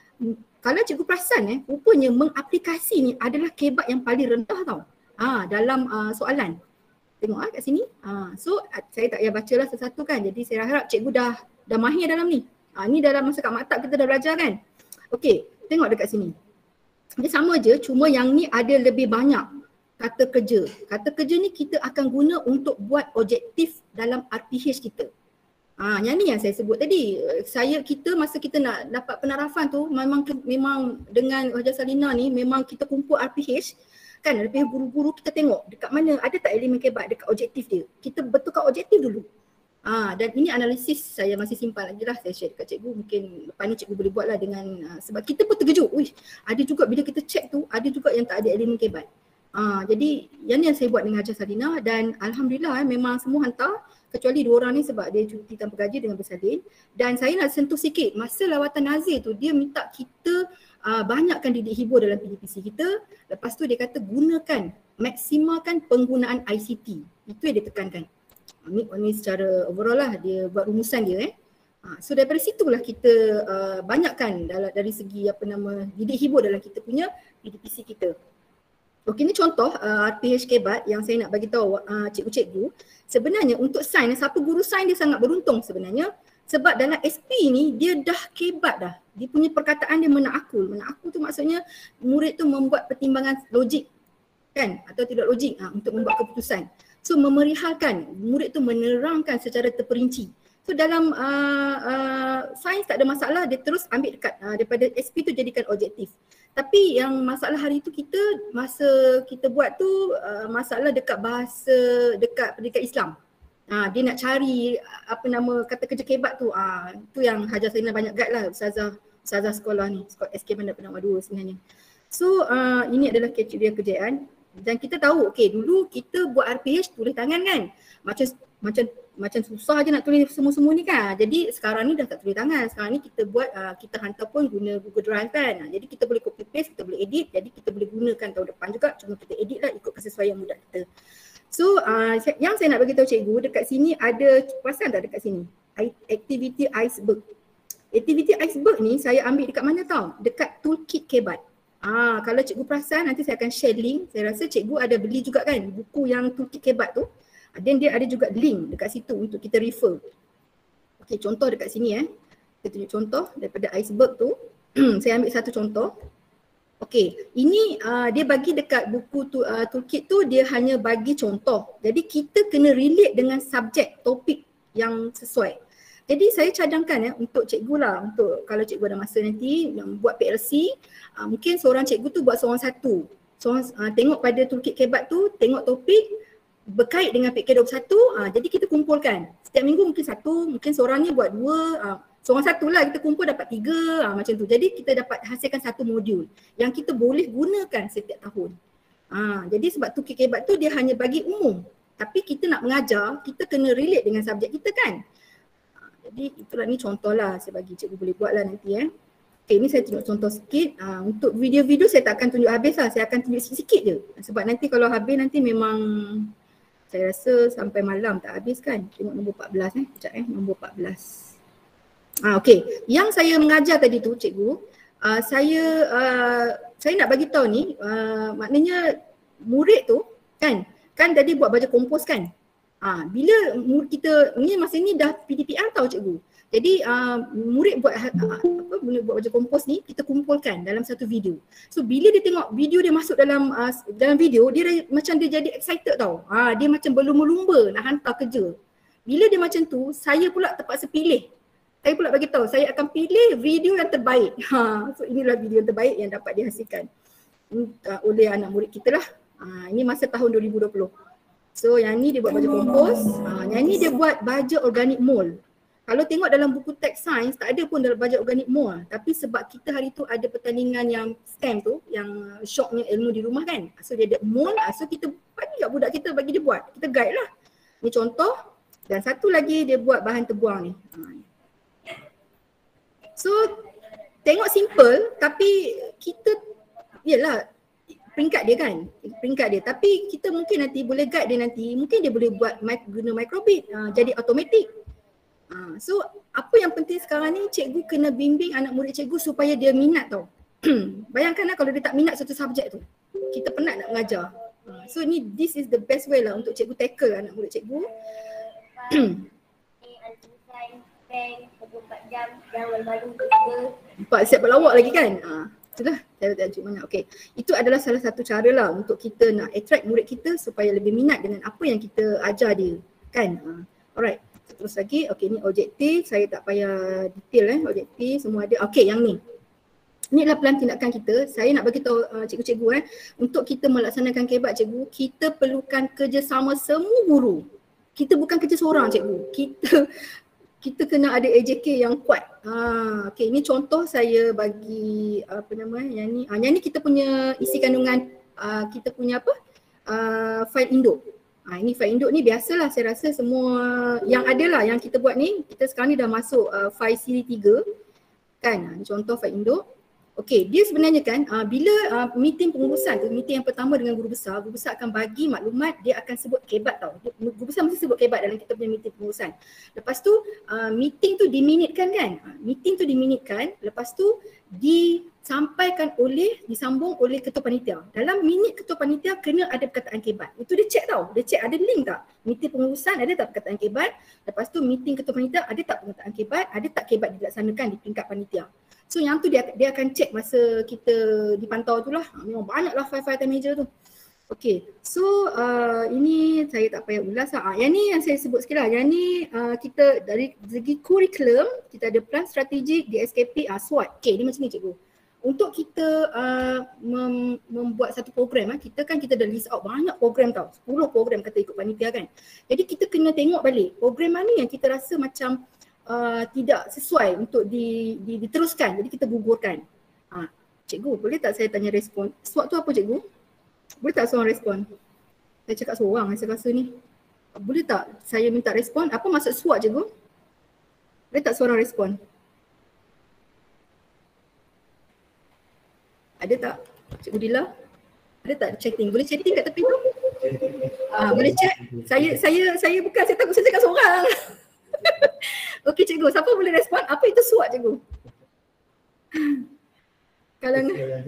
Kalau cikgu perasan rupanya mengaplikasi ni adalah Kebat yang paling rendah tau. Dalam soalan. Tengok kat sini. So saya tak payah bacalah satu-satu kan. Jadi saya harap cikgu dah mahir dalam ni. Ni dalam masa kat maktab kita dah belajar kan. Okey. Tengok dekat sini. Dia sama je, cuma yang ni ada lebih banyak kata kerja. Kata kerja ni kita akan guna untuk buat objektif dalam RPH kita. Yang ni yang saya sebut tadi. Kita masa kita nak dapat penarafan tu memang dengan Hajar Salina ni memang kita kumpul RPH. Kan RPH guru-guru kita tengok dekat mana ada tak elemen Kebat dekat objektif dia. Kita betulkan objektif dulu. Dan ini analisis saya masih simpan lagi lah, saya share dekat cikgu, mungkin lepas ni cikgu boleh buat lah dengan sebab kita pun terkejut, ada juga bila kita check tu ada juga yang tak ada elemen Kebat. Jadi yang ni yang saya buat dengan Hajar Salina dan alhamdulillah memang semua hantar kecuali 2 orang ni sebab dia cuti tanpa gaji dengan bersalin. Dan saya nak sentuh sikit, masa lawatan Nazir tu dia minta kita banyakkan didik hibur dalam PDPC kita. Lepas tu dia kata maksimalkan penggunaan ICT. Itu yang dia tekankan. Ini secara overall lah dia buat rumusan dia. So daripada situlah kita banyakkan dari segi didik hibur dalam kita punya PDPC kita. Okey, ni contoh RPH Kebat yang saya nak bagi tahu cikgu-cikgu. Sebenarnya untuk sains, siapa guru sains dia sangat beruntung sebenarnya sebab dalam SP ni dia dah Kebat dah. Dia punya perkataan dia menakul. Menakul tu maksudnya murid tu membuat pertimbangan logik kan atau tidak logik untuk membuat keputusan. So memerihalkan, murid tu menerangkan secara terperinci. So dalam sains tak ada masalah, dia terus ambil dekat daripada SP tu jadikan objektif. Tapi yang masalah hari tu masa kita buat tu masalah dekat bahasa, dekat pendidikan Islam. Dia nak cari kata kerja Kebat tu. Tu yang Hajar Salina banyak guide lah ustazah sekolah ni, sekolah SK Bandar Penawar 2 sebenarnya. So ini adalah kriteria kerjaan. Dan kita tahu, dulu kita buat RPH tulis tangan kan. Macam susah je nak tulis semua-semua ni kan. Jadi sekarang ni dah tak tulis tangan. Sekarang ni kita buat, kita hantar pun guna Google Drive kan. Jadi kita boleh copy paste, kita boleh edit. Jadi kita boleh gunakan tahun depan juga. Cuma kita edit lah ikut kesesuaian mudah kita. So yang saya nak bagi tahu cikgu, dekat sini ada, perasan tak dekat sini? Activity iceberg. Activity iceberg ni saya ambil dekat mana tau? Dekat toolkit Kebat. Kalau cikgu perasan nanti saya akan share link. Saya rasa cikgu ada beli juga kan buku yang toolkit Kebat tu. Dan dia ada juga link dekat situ untuk kita refer. Okey, contoh dekat sini Kita tunjuk contoh daripada iceberg tu. Saya ambil satu contoh. Okey, ini dia bagi dekat buku tu, toolkit tu dia hanya bagi contoh. Jadi kita kena relate dengan subjek, topik yang sesuai. Jadi saya cadangkan untuk cikgu lah, untuk kalau cikgu ada masa nanti buat PLC, mungkin seorang cikgu tu buat seorang satu. Tengok pada toolkit Kebat tu, tengok topik berkait dengan PK21, jadi kita kumpulkan. Setiap minggu mungkin satu, mungkin seorang ni buat 2, seorang satu lah kita kumpul dapat 3, macam tu. Jadi kita dapat hasilkan satu modul yang kita boleh gunakan setiap tahun. Jadi sebab toolkit Kebat tu dia hanya bagi umum. Tapi kita nak mengajar, kita kena relate dengan subjek kita kan. Jadi itulah ni contoh lah saya bagi cikgu boleh buat lah nanti Okay, ni saya tunjuk contoh sikit. Untuk video-video saya tak akan tunjuk habis lah, saya akan tunjuk sikit-sikit je. Sebab nanti kalau habis nanti memang saya rasa sampai malam tak habis kan. Tengok nombor 14 sekejap nombor 14. Okay, yang saya mengajar tadi tu cikgu, saya nak bagi tahu ni, maknanya murid tu kan tadi buat baja kompos kan. Bila kita ni masa ni dah PDPR tau cikgu. Jadi murid buat baja kompos ni kita kumpulkan dalam satu video. So bila dia tengok video dia masuk dalam video, dia macam dia jadi excited tau. Dia macam berlumba-lumba nak hantar kerja. Bila dia macam tu, saya pula terpaksa pilih. Saya pula bagi tahu, saya akan pilih video yang terbaik. So inilah video yang terbaik yang dapat dihasilkan oleh anak murid kita lah. Ini masa tahun 2020. So yang ni dia buat baja kompos, yang ni dia buat baja organic mold. Kalau tengok dalam buku teks sains tak ada pun dalam baja organic mold. Tapi sebab kita hari tu ada pertandingan yang STEM tu, yang syoknya ilmu di rumah kan. So dia ada mold, so kita bagi kat budak kita, bagi dia buat. Kita guide lah. Ni contoh. Dan satu lagi dia buat bahan terbuang ni. So tengok simple tapi kita yelah peringkat dia kan, peringkat dia. Tapi kita mungkin nanti boleh guide dia nanti, mungkin dia boleh buat guna microbit, jadi automatic. So apa yang penting sekarang ni, cikgu kena bimbing anak murid cikgu supaya dia minat tau. Bayangkanlah kalau dia tak minat satu subjek tu, kita penat nak mengajar. So this is the best way lah untuk cikgu tackle anak murid cikgu. 24 jam, jangan baru juga. Siap berlawak lagi kan? Itulah saya tunjuk mana. Okay. Itu adalah salah satu cara lah untuk kita nak attract murid kita supaya lebih minat dengan apa yang kita ajar dia. Kan? Alright. Terus lagi, okay ni objektif. Saya tak payah detail objektif semua ada. Okay yang ni. Ini adalah pelan tindakan kita. Saya nak bagi tahu cikgu-cikgu untuk kita melaksanakan kebat cikgu, kita perlukan kerjasama semua guru. Kita bukan kerja seorang cikgu. Kita kena ada AJK yang kuat. Okay, ini contoh saya bagi yang ni kita punya isi kandungan kita punya file induk. Ini file induk ni biasalah, saya rasa semua yang ada lah yang kita buat ni. Kita sekarang ni dah masuk file siri 3 kan. Ini contoh file induk. Okey, dia sebenarnya kan bila meeting pengurusan tu, meeting yang pertama dengan guru besar akan bagi maklumat, dia akan sebut kebat tau. Guru besar mesti sebut kebat dalam kita punya meeting pengurusan. Lepas tu meeting tu diminitkan kan. Meeting tu diminitkan, lepas tu disambung oleh ketua panitia. Dalam minit ketua panitia kena ada perkataan kebat. Itu dia check tau. Dia check ada link tak? Meeting pengurusan ada tak perkataan kebat? Lepas tu meeting ketua panitia ada tak perkataan kebat? Ada tak kebat dilaksanakan di tingkat panitia? So yang tu dia akan check masa kita dipantau tu lah. Memang banyaklah file-file time manager tu. Okay, so ini saya tak payah ulas lah. Yang ni yang saya sebut sikit lah. Yang ni kita dari segi kurikulum, kita ada plan strategik, DSKP, SWOT. Okay, ni macam ni cikgu. Untuk kita membuat satu program, kita dah list out banyak program tau. 10 program kata ikut panitia kan. Jadi kita kena tengok balik program mana yang kita rasa macam tidak sesuai untuk diteruskan, jadi kita gugurkan. Cikgu, boleh tak saya tanya respon? SWOT tu apa cikgu? Boleh tak seorang respon? Saya cakap seorang saya rasa ni. Boleh tak saya minta respon? Apa maksud SWOT cikgu? Boleh tak seorang respon? Ada tak? Cikgu Dila? Ada tak chatting? Boleh chatting kat tepi tu? Boleh chat? Saya bukan, saya takut saya cakap seorang. Okey cikgu, siapa boleh respon? Apa itu SWOT cikgu? Kalau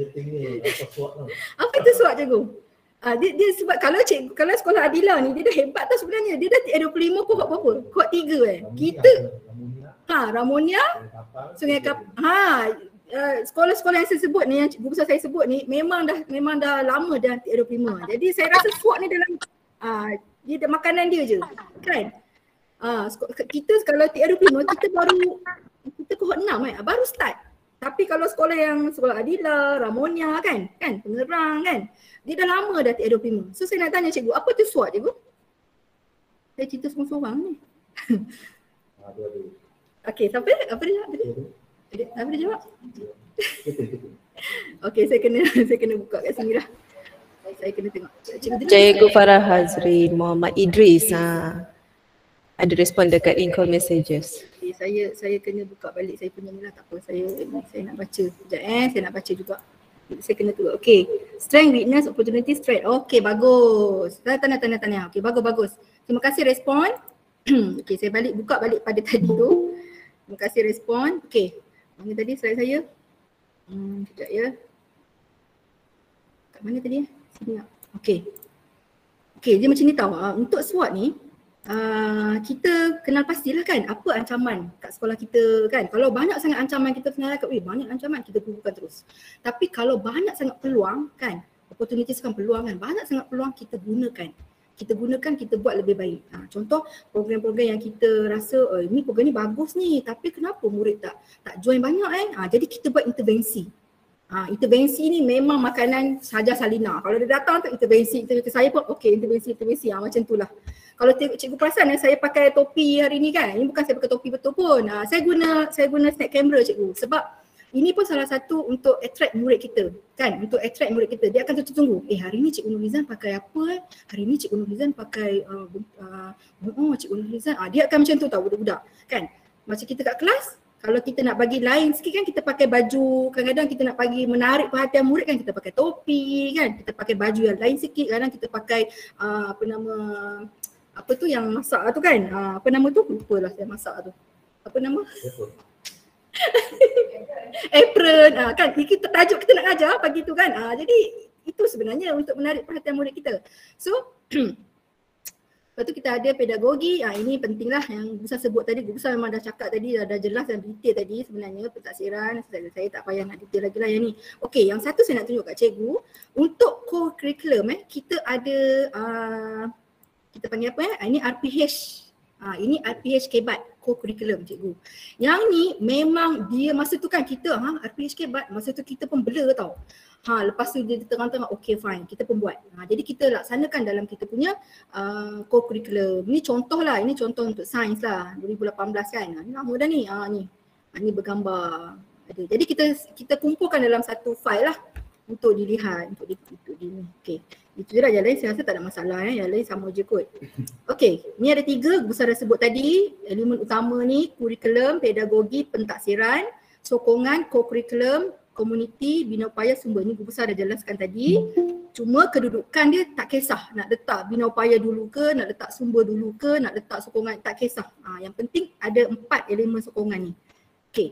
apa itu SWOT cikgu? Dia sebab kalau sekolah Adila ni dia dah hebat tau sebenarnya. Dia dah 25 kohort berapa? Kohort 3 Kita Ramonia, Sungai sekolah-sekolah yang saya sebut ni, yang guru besar saya sebut ni memang dah lama dah 25. Jadi saya rasa SWOT ni dalam dia ada makanan dia je. Kan? Kita kalau TR25 kita kohort 6 baru start. Tapi kalau sekolah Adila, Ramonia kan Pengerang kan, dia dah lama dah TR25. So saya nak tanya cikgu, apa tu SWOT cikgu? Saya cerita seorang-seorang ni. Okey, siapa dia jawab? Okey, saya kena buka kat sini lah. Saya kena tengok. Cikgu Farah Hazri Muhammad Idris ada respon dekat in-call messages. Okay, saya kena buka balik saya punya ni lah, tak apa. Saya nak baca. Sekejap saya nak baca juga. Saya kena tu. Okay. Strength, weakness, opportunity, threat. Okay, bagus. Tanya. Okay, bagus. Terima kasih respon. Okay, saya buka balik pada tadi tu. Terima kasih respon. Okay. Mana tadi slide saya? Sekejap ya. Kat mana tadi? Sini tak? Okay. Okay, dia macam ni tau. Untuk SWOT ni, kita kenal pastilah kan apa ancaman kat sekolah kita kan. Kalau banyak sangat ancaman kita kenal kat, banyak ancaman kita gugurkan terus. Tapi kalau banyak sangat peluang kan, opportunities kan peluang kan, banyak sangat peluang kita gunakan. Kita buat lebih baik. Contoh program-program yang kita rasa ni program ni bagus ni, tapi kenapa murid tak join banyak jadi kita buat intervensi. Intervensi ni memang makanan sahaja Salina. Kalau dia datang tu intervensi saya pun okey intervensi macam tu lah. Kalau cikgu perasan saya pakai topi hari ni kan, ini bukan saya pakai topi betul pun. Saya guna snap camera cikgu sebab ini pun salah satu untuk attract murid kita kan, untuk attract murid kita. Dia akan tunggu, hari ni Cikgu Nurhalizan pakai apa hari ni Cikgu Nurhalizan pakai Cikgu Nurhalizan, dia akan macam tu tau budak-budak kan. Macam kita kat kelas, kalau kita nak bagi lain sikit kan kita pakai baju, kadang-kadang kita nak bagi menarik perhatian murid kan kita pakai topi kan, kita pakai baju yang lain sikit, kadang kita pakai apa tu yang masak tu kan, apa nama tu, lupalah saya masak tu, apa nama? Apron kan, kita tajuk kita nak ajar pagi tu kan. Jadi itu sebenarnya untuk menarik perhatian murid kita. So lepas tu kita ada pedagogi, ini pentinglah yang Guru Besar sebut tadi. Guru Besar memang dah cakap tadi, dah jelas dan detail tadi sebenarnya pentaksiran. Saya tak payah nak detail lagi lah yang ni. Okey, yang satu saya nak tunjuk kat cikgu, untuk co-curriculum kita ada kita panggil apa ini RPH. Ini RPH Kebat co-curriculum cikgu. Yang ni memang dia masa tu kan kita RPH Kebat, masa tu kita pun bela tau. Lepas tu dia tengah-tengah okay fine, kita pun buat. Jadi kita laksanakan dalam kita punya co-curriculum. Ini contoh lah, ini contoh untuk sains lah 2018 kan. Ni lama dah ni. Ni bergambar. Jadi kita kumpulkan dalam satu file lah untuk dilihat, untuk ni. Okey. Itu je lah, yang lain saya rasa tak ada masalah yang lain sama je kot. Okey, ni ada 3 Guru Besar dah sebut tadi. Elemen utama ni kurikulum, pedagogi, pentaksiran, sokongan, co-curriculum, komuniti, bina upaya, sumber. Ni Guru Besar dah jelaskan tadi. Cuma kedudukan dia tak kisah nak letak bina upaya dulu ke, nak letak sumber dulu ke, nak letak sokongan, tak kisah. Yang penting ada 4 elemen sokongan ni. Okey.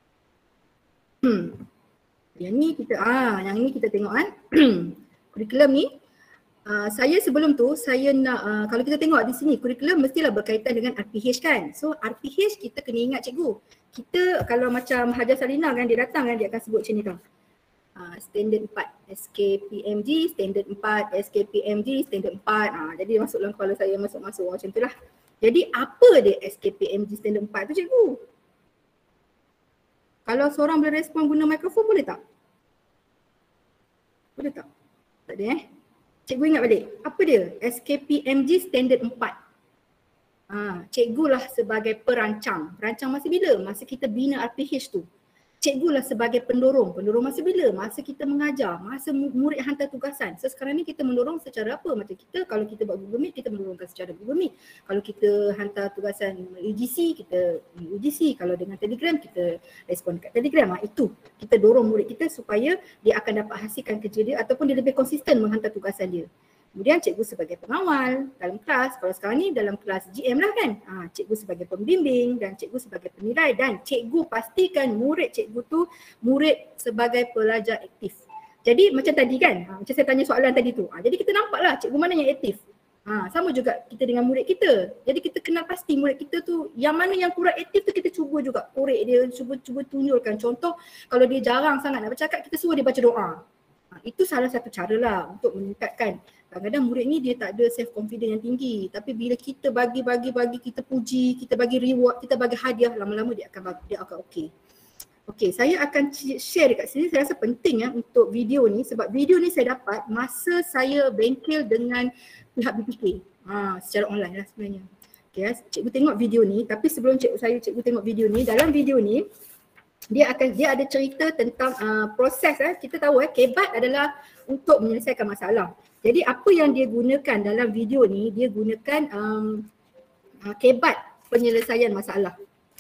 Yang ni kita tengok kan. Kurikulum ni saya sebelum tu saya nak kalau kita tengok di sini kurikulum mestilah berkaitan dengan RPH kan. So RPH kita kena ingat cikgu. Kita kalau macam Hajar Salina kan dia datang kan dia akan sebut macam ni tau. Standard 4 SKPMG, standard 4 SKPMG, standard 4. Jadi masuk dalam kepala saya masuk macam tu lah. Jadi apa dia SKPMG standard 4 tu cikgu? Kalau seorang boleh respon guna mikrofon boleh tak? Boleh tak? Tak ada Cikgu ingat balik. Apa dia? SKPMG standard 4. Cikgu lah sebagai perancang. Perancang masa bila? Masa kita bina RPH tu. Cikgu lah sebagai pendorong. Pendorong masa bila? Masa kita mengajar. Masa murid hantar tugasan. So sekarang ni kita mendorong secara apa? Macam kita kalau kita buat Google Meet, kita mendorongkan secara Google Meet. Kalau kita hantar tugasan UGC, kita UGC. Kalau dengan Telegram, kita respon kat Telegram. Itu kita dorong murid kita supaya dia akan dapat hasilkan kerja dia ataupun dia lebih konsisten menghantar tugasan dia. Kemudian cikgu sebagai pengawal dalam kelas, kalau sekarang ni dalam kelas GM lah kan. Cikgu sebagai pembimbing dan cikgu sebagai penilai dan cikgu pastikan murid cikgu tu murid sebagai pelajar aktif. Jadi macam tadi kan, macam saya tanya soalan tadi tu. Jadi kita nampaklah cikgu mana yang aktif. Sama juga kita dengan murid kita. Jadi kita kenal pasti murid kita tu yang mana yang kurang aktif tu kita cuba juga korek dia, cuba tunjukkan. Contoh kalau dia jarang sangat nak bercakap, kita suruh dia baca doa. Itu salah satu cara lah untuk meningkatkan. Kadang-kadang murid ni dia tak ada self confidence yang tinggi, tapi bila kita bagi, kita puji, kita bagi reward, kita bagi hadiah, lama-lama dia akan okey. Okey, saya akan share dekat sini. Saya rasa penting untuk video ni sebab video ni saya dapat masa saya bengkel dengan pihak BPK secara online lah sebenarnya. Okey, cikgu tengok video ni, tapi sebelum cikgu tengok video ni, dalam video ni dia ada cerita tentang proses. Kita tahu kebat adalah untuk menyelesaikan masalah. Jadi apa yang dia gunakan dalam video ni, dia gunakan kebat penyelesaian masalah.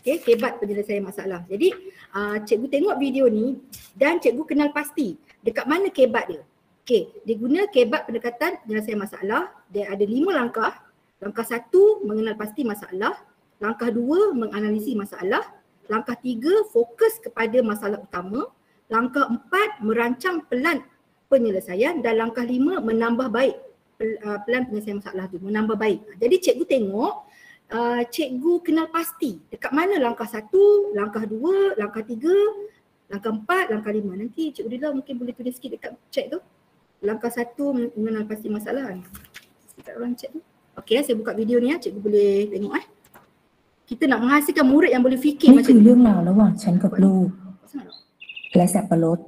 Okey, hebat penyelesaian masalah. Jadi cikgu tengok video ni dan cikgu kenal pasti dekat mana kebat dia. Okey, dia guna kebat pendekatan penyelesaian masalah. Dia ada 5 langkah. Langkah 1, mengenal pasti masalah. Langkah 2, menganalisis masalah. Langkah 3, fokus kepada masalah utama. Langkah 4, merancang pelan penyelesaian. Dan langkah 5, menambah baik pelan penyelesaian masalah tu, menambah baik. Jadi cikgu tengok cikgu kenal pasti dekat mana langkah 1, langkah 2, langkah 3, langkah 4, langkah 5. Nanti Cikgu Dila mungkin boleh tulis sikit dekat chat tu. Langkah 1 mengenal pasti masalah. Dekat orang chat tu. Okey, saya buka video ni cikgu boleh tengok Kita nak menghasilkan murid yang boleh fikir นี่ macam คือ ni. เรื่องราวระหว่างฉันกับลูก และสับปะรด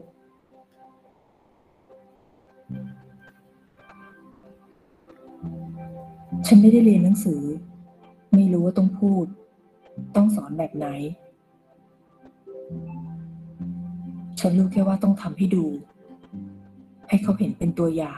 ฉันไม่ได้เรียนหนังสือ ไม่รู้ว่าต้องพูด ต้องสอนแบบไหน ฉันรู้แค่ว่าต้องทำให้ดู ให้เขาเห็นเป็นตัวอย่าง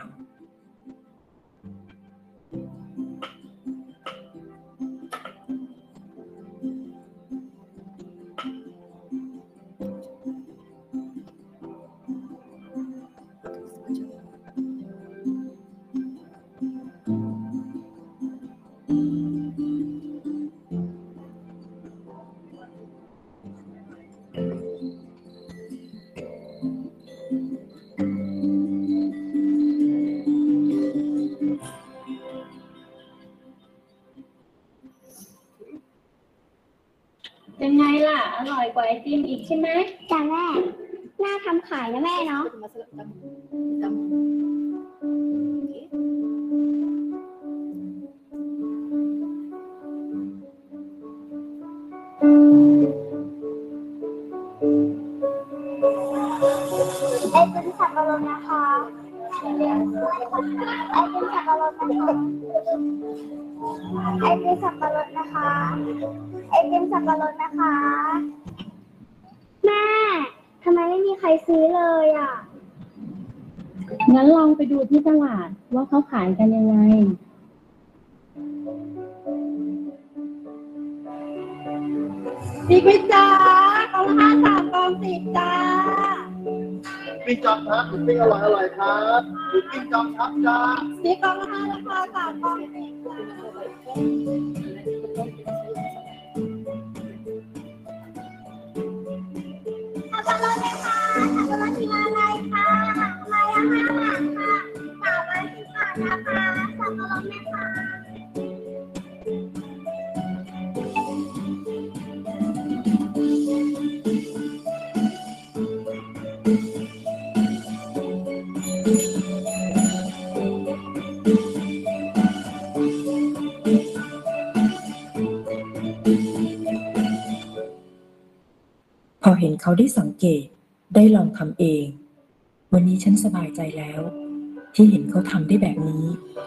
เป็นไงล่ะ อร่อยกว่าไอติมอีกใช่ไหมจ้ะแม่ น่าทำขายนะแม่เนาะ Masalah utama. Okey. ไอติมสับปะรดนะคะไอติมสับปะรดนะคะไอติมสับปะรดนะคะไอติมสับปะรดนะคะ แม่ทำไมไม่มีใครซื้อเลยอ่ะงั้นลองไปดูที่ตลาดว่าเขาขายกันยังไงพี่พิจ้ากล่องละ3 กล่อง 10จ้าปิ้งจอมครับปิ้งอร่อยครับปิ้งจอมครับจ้าพี่กล่องละ5ราคา3 กล่อง 10จ้าสับปะรดเลยค่ะสับปะรดทีละอะไรค่ะไม้ละ5 บาทค่ะ3 ไม้10 บาทนะคะสับปะรดเลยค่ะพอเห็นเขาได้สังเกต ได้ลองทำเอง วันนี้ฉันสบายใจแล้ว ที่เห็นเขาทำได้แบบนี้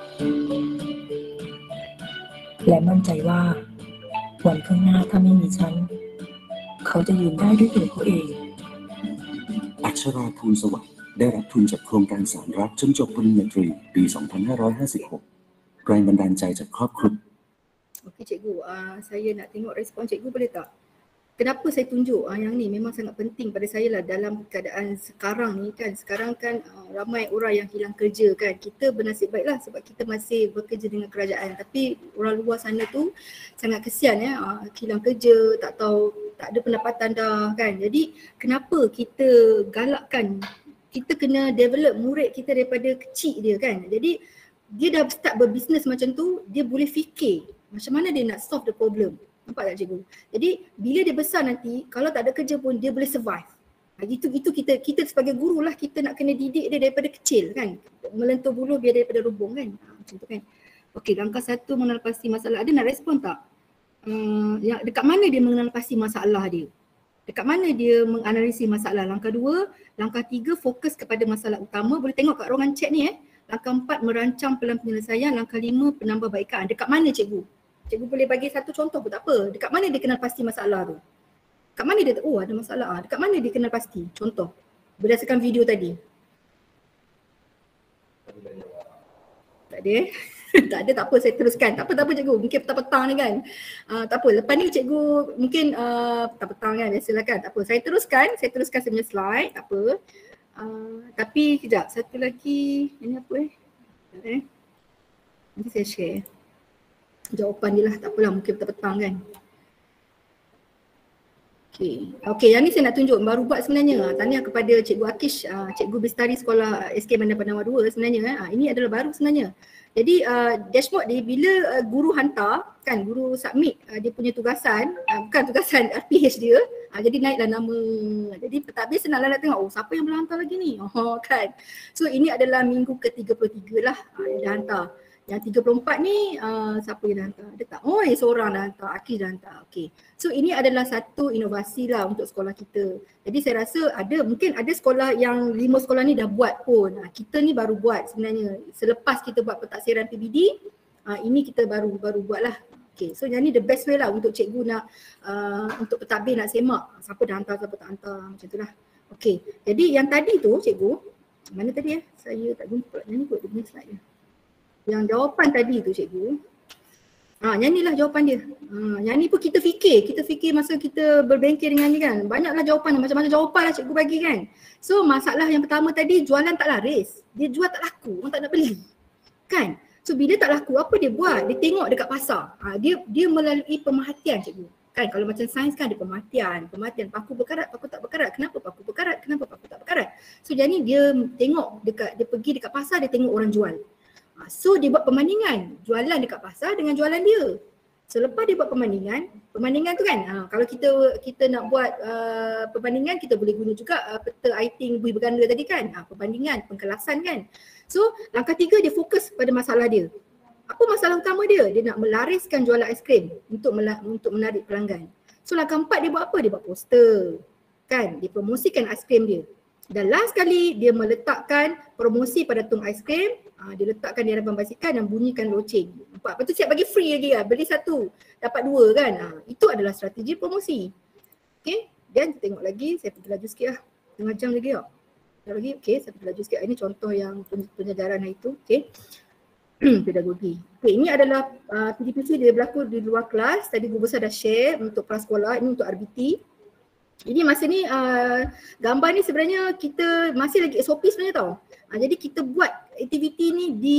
และมั่นใจว่า วันข้างหน้าถ้าไม่มีฉัน เขาจะยืนได้ด้วยตัวเขาเองอัชราภูลสวัสดิ์ได้รับทุนจากโครงการสารรักจนจบปริญญาตรีปี 2556 แรงบันดาลใจจากครอบครัว Okey cikgu, saya nak tengok respon cikgu boleh tak? Kenapa saya tunjuk yang ni memang sangat penting pada saya lah dalam keadaan sekarang ni kan. Sekarang kan ramai orang yang hilang kerja kan. Kita bernasib baiklah sebab kita masih bekerja dengan kerajaan. Tapi orang luar sana tu sangat kesian hilang kerja, tak tahu, tak ada pendapatan dah kan. Jadi kenapa kita galakkan, kita kena develop murid kita daripada kecil dia kan. Jadi dia dah start berbisnes macam tu, dia boleh fikir macam mana dia nak solve the problem. Nampak tak cikgu? Jadi bila dia besar nanti, kalau tak ada kerja pun dia boleh survive. Itu kita sebagai guru lah, kita nak kena didik dia daripada kecil kan. Melentur buluh biar daripada rubung kan. Macam tu kan. Okey, langkah 1 mengenal pasti masalah. Ada nak respon tak? Yang dekat mana dia mengenal pasti masalah dia? Dekat mana dia menganalisis masalah? Langkah 2, langkah 3 fokus kepada masalah utama. Boleh tengok kat ruangan chat ni Langkah 4 merancang pelan penyelesaian. Langkah 5 penambahbaikan. Dekat mana cikgu? Cikgu boleh bagi satu contoh pun tak apa. Dekat mana dia kenal pasti masalah tu? Dekat mana dia, oh ada masalah. Dekat mana dia kenal pasti? Contoh. Berdasarkan video tadi. Tak ada Tak ada, tak apa, saya teruskan. Tak apa cikgu, mungkin petang-petang ni kan. Tak apa, lepas ni cikgu mungkin petang-petang kan, biasalah kan. Tak apa, saya teruskan saya punya slide, tak apa. Tapi kejap, satu lagi, ini apa nanti saya share jawapan dia lah, tak apalah, mungkin petang-petang kan. Okey, yang ni saya nak tunjuk, baru buat sebenarnya. Tahniah kepada Cikgu Akish, Cikgu Bestari Sekolah SK Bandar Pandawa 2 sebenarnya. Ini adalah baru sebenarnya. Jadi dashboard ni bila guru hantar, kan guru submit dia punya tugasan, bukan tugasan RPH dia, jadi naiklah nama. Jadi pentadbir senanglah nak tengok, oh siapa yang belum hantar lagi ni, kan. So ini adalah minggu ke-33 lah yang dah hantar. Yang 34 ni siapa yang dah hantar? Ada tak? Oh, seorang dah hantar, Akish dah hantar. Okey. So ini adalah satu inovasi lah untuk sekolah kita. Jadi saya rasa mungkin ada sekolah yang 5 sekolah ni dah buat pun. Kita ni baru buat sebenarnya. Selepas kita buat pentaksiran PBD, ini kita baru buat lah. Okey. So yang ni the best way lah untuk cikgu nak untuk pentadbir nak semak siapa dah hantar, siapa tak hantar, macam tu lah. Okey. Jadi yang tadi tu cikgu, mana tadi saya tak jumpa yang ni kot dia punya slide dia. Yang jawapan tadi tu cikgu, yang ni lah jawapan dia. Yang ni pun kita fikir masa kita berbengkel dengan ni kan. Banyaklah jawapan, macam-macam jawapan lah cikgu bagi kan. So masalah yang pertama tadi, jualan tak laris. Dia jual tak laku, orang tak nak beli. Kan? So bila tak laku, apa dia buat? Dia tengok dekat pasar. Dia melalui pemerhatian cikgu. Kan kalau macam sains kan ada pemerhatian, paku berkarat, paku tak berkarat. Kenapa paku berkarat? Kenapa paku tak berkarat? So jadi dia tengok dia pergi dekat pasar, dia tengok orang jual. So dia buat perbandingan jualan dekat pasar dengan jualan dia. Selepas dia buat perbandingan tu kan, kalau kita nak buat perbandingan, kita boleh guna juga peta Aiting buih berganda tadi kan, perbandingan, pengkelasan kan. So langkah 3 dia fokus pada masalah dia. Apa masalah utama dia? Dia nak melariskan jualan aiskrim untuk menarik pelanggan. So langkah 4 dia buat apa? Dia buat poster kan, dia promosikan aiskrim dia. Dan last kali dia meletakkan promosi pada tong aiskrim, dia letakkan di hadapan basikal dan bunyikan loceng. Nampak? Lepas tu siap bagi free lagi lah, beli 1 dapat 2 kan. Itu adalah strategi promosi. Okay, dan tengok lagi, saya pergi laju sikit lah. Tengah jam lagi tau. Okay, saya pergi laju sikit. Ini contoh yang penyedaran hari itu. Okay, pedagogi. Okay, ini adalah PDPC dia berlaku di luar kelas. Tadi guru besar dah share untuk prasekolah, ini untuk RBT. Jadi masa ni gambar ni sebenarnya kita masih lagi SOP sebenarnya tau. Jadi kita buat aktiviti ni di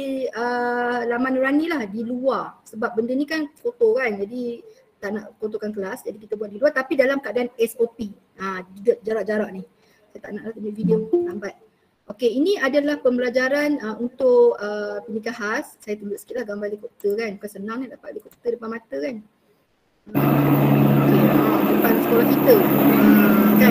laman Nurani lah, di luar. Sebab benda ni kan foto kan, jadi tak nak fotokan kelas, jadi kita buat di luar tapi dalam keadaan SOP. Jarak-jarak ni. Saya tak nak tunjuk video lambat. Okey, ini adalah pembelajaran untuk pendidikan khas. Saya tunjuk sikit lah gambar helikopter kan. Bukan senang kan dapat helikopter depan mata kan. Depan sekolah kita kan.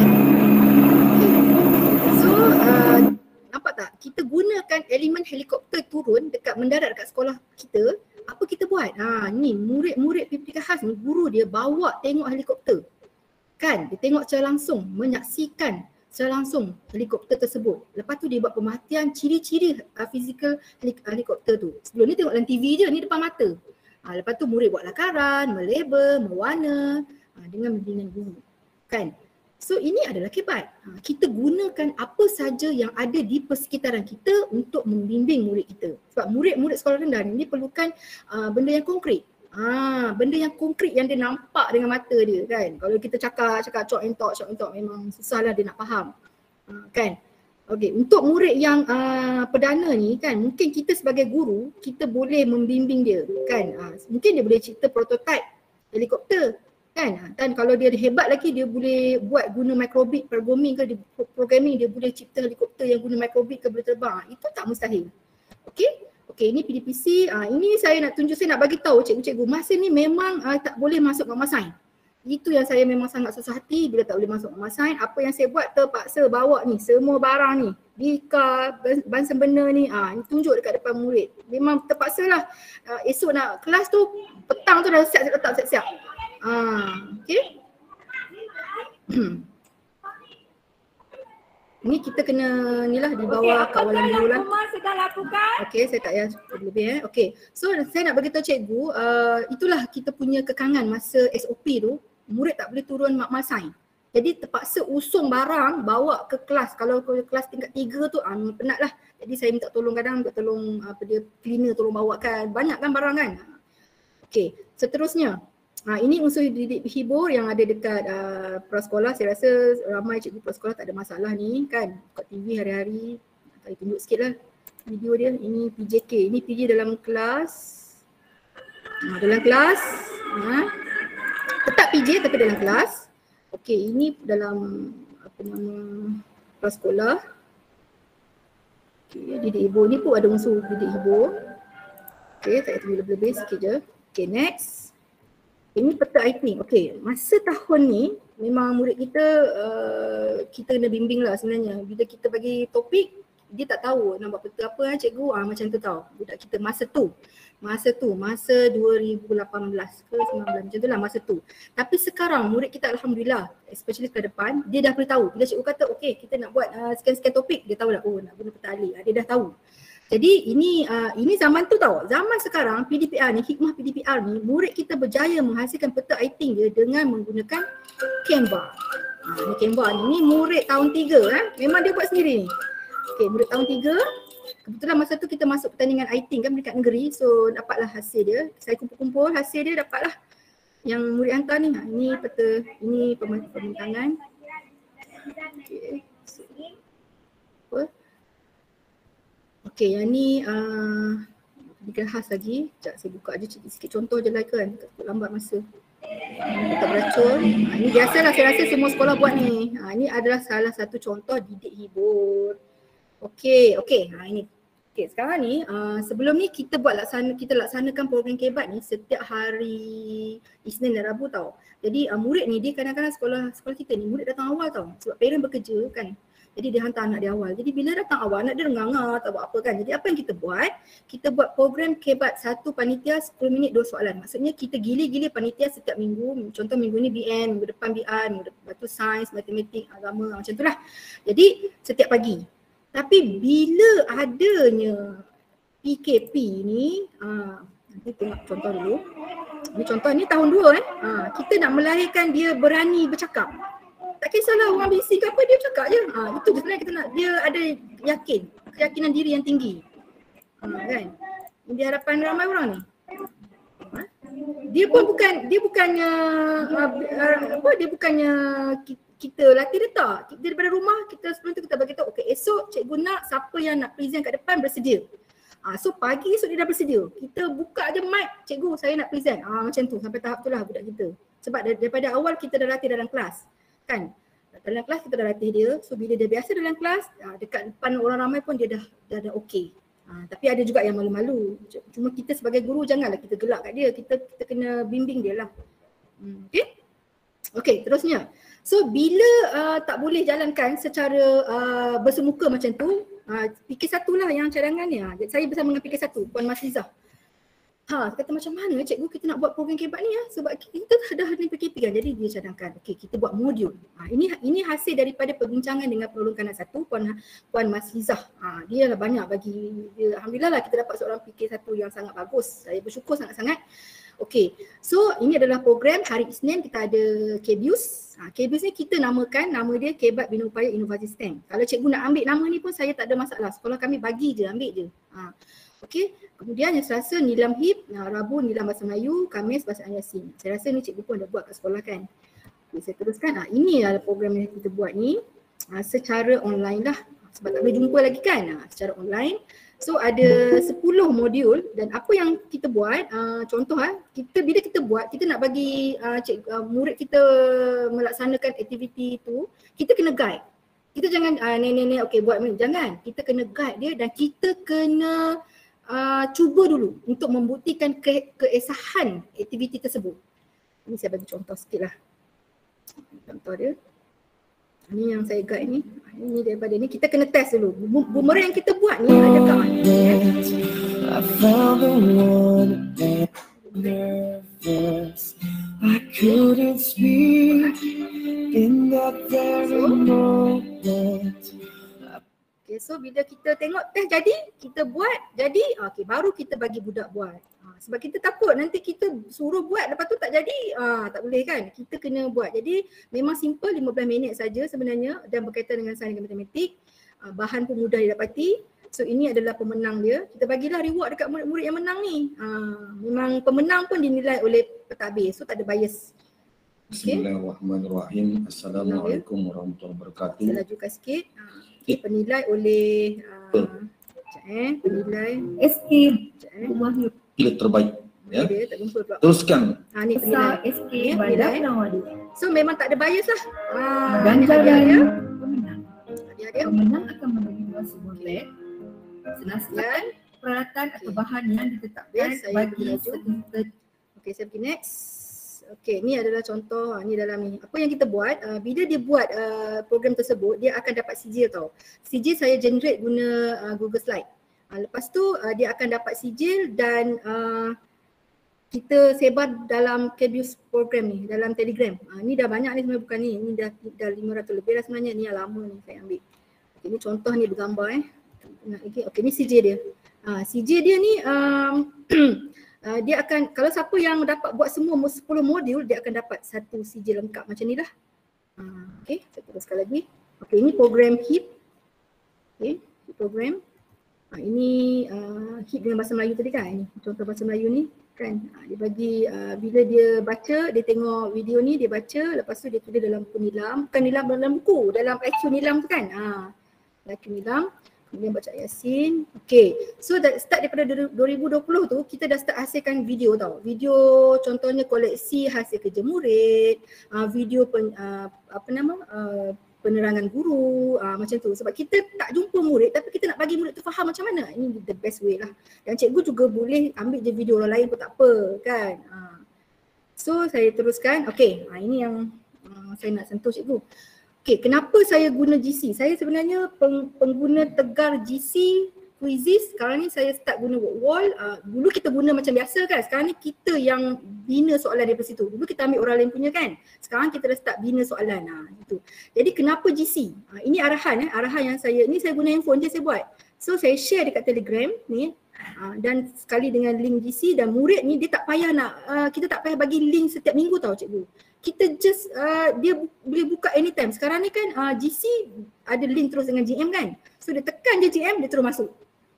So nampak tak, kita gunakan elemen helikopter turun dekat mendarat dekat sekolah kita. Apa kita buat? Ni murid-murid pendidikan khas ni, guru dia bawa tengok helikopter kan, dia tengok secara langsung, menyaksikan secara langsung helikopter tersebut. Lepas tu dia buat pemerhatian ciri-ciri fizikal helikopter tu. Sebelum ni tengok dalam TV je, ni depan mata. Lepas tu murid buat lakaran, melabel, mewarna dengan bimbingan guru kan. So ini adalah kebat. Kita gunakan apa saja yang ada di persekitaran kita untuk membimbing murid kita. Sebab murid-murid sekolah rendah ni perlukan benda yang konkret. Benda yang konkret yang dia nampak dengan mata dia kan. Kalau kita cakap chalk and talk memang susahlah dia nak faham. Kan. Okey, untuk murid yang perdana ni kan, mungkin kita sebagai guru, kita boleh membimbing dia kan. Mungkin dia boleh cipta prototype helikopter kan. Dan kalau dia hebat lagi, dia boleh buat guna microbit programming ke, dia boleh cipta helikopter yang guna microbit ke boleh terbang. Itu tak mustahil. Okey, ini PDPC. Ini saya nak tunjuk, saya nak bagi tahu cikgu-cikgu, masa ni memang tak boleh masuk Mama Sain. Itu yang saya memang sangat susah hati bila tak boleh masuk Mama Sain. Apa yang saya buat, terpaksa bawa ni semua barang ni, bika, bahan sembena ni, tunjuk dekat depan murid. Memang terpaksa lah. Esok nak kelas tu, petang tu dah siap-siap. Okey. Ni kita kena ni lah di bawah kawalan dulu lah. Okey, saya tak payah lebih Okey. So saya nak bagi tahu cikgu, itulah kita punya kekangan masa SOP tu, murid tak boleh turun Mama Sain. Jadi terpaksa usung barang bawa ke kelas. Kalau kelas tingkat 3 tu penat lah. Jadi saya minta tolong, kadang minta tolong cleaner tolong bawakan. Banyak kan barang kan. Okey, seterusnya. Ini unsur didik hibur yang ada dekat prasekolah. Saya rasa ramai cikgu prasekolah tak ada masalah ni kan. Kat TV hari-hari. Saya tunjuk sikit lah video dia. Ini PJK. Ini PJ dalam kelas. Dalam kelas. Tetap PJ tapi dalam kelas. Okey, ini dalam apa nama prasekolah. Okey, didik hibur ni pun ada unsur didik hibur. Okey, tak payah lebih-lebih sikit je. Okey, next. Ini peta IT. Okey, masa tahun ni memang murid kita kita kena bimbing lah sebenarnya. Bila kita bagi topik, dia tak tahu nak buat peta apa cikgu, macam tu tau. Budak kita masa 2018 ke 19 macam tu lah masa tu. Tapi sekarang murid kita alhamdulillah, especially ke depan, dia dah boleh tahu. Bila cikgu kata okey kita nak buat sekian-sekian topik, dia tahu dah nak guna peta alik. Dia dah tahu. Jadi ini zaman tu tau. Zaman sekarang PDPR ni, hikmah PDPR ni, murid kita berjaya menghasilkan peta writing dia dengan menggunakan Canva. Ni Canva ni murid tahun 3 memang dia buat sendiri ni. Okey, murid tahun 3. Kebetulan masa tu kita masuk pertandingan writing kan dekat negeri. So dapatlah hasil dia. Saya kumpul-kumpul hasil dia, dapatlah yang murid hantar ni. Ini peta, ini pembintangan. Okey. Apa? Okey, yang ni bukan khas lagi. Sekejap saya buka je sikit contoh je lah kan. Takut lambat masa. Kita beracun. Ini biasalah saya rasa semua sekolah buat ni. Ini adalah salah satu contoh didik hibur. Okey. Ini. Okey, sekarang ni sebelum ni kita laksanakan program kebat ni setiap hari Isnin dan Rabu tau. Jadi murid ni dia kadang-kadang sekolah kita ni murid datang awal tau. Sebab parent bekerja kan. Jadi dia hantar anak dia awal. Jadi bila datang awal anak dia nganga tak buat apa kan. Jadi apa yang kita buat? Kita buat program kebat 1 panitia 10 minit 2 soalan. Maksudnya kita gilir-gilir panitia setiap minggu. Contoh minggu ni BN, minggu depan BR, minggu depan tu sains, matematik, agama macam tu lah. Jadi setiap pagi. Tapi bila adanya PKP ni, nanti tengok contoh dulu. Ini contoh ni tahun 2 kita nak melahirkan dia berani bercakap. Tak kisahlah orang bising ke apa, dia cakap je. Itu je sebenarnya kita nak, dia ada keyakinan diri yang tinggi. Kan? Di hadapan ramai orang ni. Dia bukannya kita latih dia tak. Dia daripada rumah kita sebelum tu kita bagi tahu okey esok cikgu nak siapa yang nak present kat depan bersedia. So pagi esok dia dah bersedia. Kita buka je mic, cikgu saya nak present. Macam tu sampai tahap tu lah budak kita. Sebab daripada awal kita dah latih dalam kelas. Kan? Dalam kelas kita dah latih dia. So bila dia biasa dalam kelas, dekat depan orang ramai pun dia dah okey. Tapi ada juga yang malu-malu. Cuma kita sebagai guru janganlah kita gelak kat dia. Kita kena bimbing dia lah. Okey, terusnya. So bila tak boleh jalankan secara bersemuka macam tu, PK1 lah yang cadangan ni. Saya bersama dengan PK1, Puan Masizah. Kata macam mana cikgu kita nak buat program kebat ni sebab kita dah ada PKP kan. Jadi dia cadangkan, okey kita buat modul. Ini hasil daripada perbincangan dengan penolong kanan 1, Puan Masizah. Dia lah banyak bagi dia. Alhamdulillah lah kita dapat seorang PK1 yang sangat bagus. Saya bersyukur sangat-sangat. Okey, so ini adalah program hari Isnin kita ada KBIUS. KBIUS ni kita namakan, nama dia Kebat Bina Upaya Inovasi STEM. Kalau cikgu nak ambil nama ni pun saya tak ada masalah. Sekolah kami bagi je, ambil je. Okey, kemudian yang Selasa Nilam HIP, Rabu Nilam Bahasa Melayu, Khamis Bahasa Yasin. Saya rasa ni cikgu pun dah buat kat sekolah kan. Okay, saya teruskan. Ini adalah program yang kita buat ni secara online lah. Sebab tak boleh jumpa lagi kan, secara online. So ada 10 modul dan apa yang kita buat, contoh bila kita buat, kita nak bagi murid kita melaksanakan aktiviti tu, kita kena guide. Kita jangan ni okey buat ni, jangan. Kita kena guide dia dan kita kena cuba dulu untuk membuktikan keesahan aktiviti tersebut. Ini saya bagi contoh sikit lah. Contoh dia. Ini yang saya guide ni. Ini daripada ni. Kita kena test dulu. Bumerang yang kita buat ni ada kat mana? I found the one that nervous. I couldn't speak in that very moment. Okay, so bila kita tengok test jadi, kita buat jadi, okay, baru kita bagi budak buat. Sebab kita takut nanti kita suruh buat lepas tu tak jadi, tak boleh kan. Kita kena buat. Jadi memang simple 15 minit saja sebenarnya dan berkaitan dengan sains dan matematik. Bahan pun mudah didapati. So ini adalah pemenang dia. Kita bagilah reward dekat murid-murid yang menang ni. Memang pemenang pun dinilai oleh pentadbir. So tak ada bias. Bismillahirrahmanirrahim. Assalamualaikum warahmatullahi wabarakatuh. Saya lajukan sikit. Penilai oleh penilai SK Wahyu. Pilih terbaik. Ya. Dia tak jumpa pula. Teruskan. Ni penilai SK penilai. Bandar. So memang tak ada bias lah. Ganjar dia. Pemenang akan menerima sebuah lab, senaskah, peralatan atau bahan yang ditetapkan bagi sertifikat. Okey, saya pergi next. Okey, ni adalah contoh, ni dalam ni. Apa yang kita buat, bila dia buat program tersebut, dia akan dapat sijil tau. Sijil saya generate guna Google Slide. Lepas tu dia akan dapat sijil dan kita sebar dalam Kebius program ni, dalam Telegram. Ni dah banyak ni sebenarnya, bukan ni. Ni dah 500 lebih dah sebenarnya. Ni yang lama ni saya ambil. Okay, ni contoh ni bergambar Okay, ni sijil dia. Sijil dia ni dia akan, kalau siapa yang dapat buat semua 10 modul, dia akan dapat satu sijil lengkap macam ni lah. Okay, saya teruskan lagi. Okay, ini program HIP. Okay, program. Ini HIP dengan bahasa Melayu tadi kan. Ini contoh bahasa Melayu ni kan. Dia bagi bila dia baca, dia tengok video ni, dia baca, lepas tu dia tulis dalam buku nilam. Bukan nilam dalam buku, dalam IQ nilam tu kan. IQ nilam. Kemudian baca Yasin. Okay, so start daripada 2020 tu kita dah start hasilkan video tau. Video contohnya koleksi hasil kerja murid, video penerangan guru, macam tu. Sebab kita tak jumpa murid tapi kita nak bagi murid tu faham macam mana. Ini the best way lah. Dan cikgu juga boleh ambil je video orang lain pun tak apa kan. So saya teruskan. Okay, ini yang saya nak sentuh cikgu. Okay, kenapa saya guna GC? Saya sebenarnya pengguna tegar GC, Quizzes. Sekarang ni saya start guna wall. Dulu kita guna macam biasa kan. Sekarang ni kita yang bina soalan daripada situ. Dulu kita ambil orang lain punya kan. Sekarang kita dah start bina soalan. Gitu. Jadi kenapa GC? Ini arahan arahan yang saya, ni saya guna handphone je saya buat. So saya share dekat Telegram ni. Dan sekali dengan link GC dan murid ni dia tak payah nak, kita tak payah bagi link setiap minggu tau cikgu. Kita just dia boleh buka anytime. Sekarang ni kan GC ada link terus dengan GM kan. So dia tekan je GM, dia terus masuk.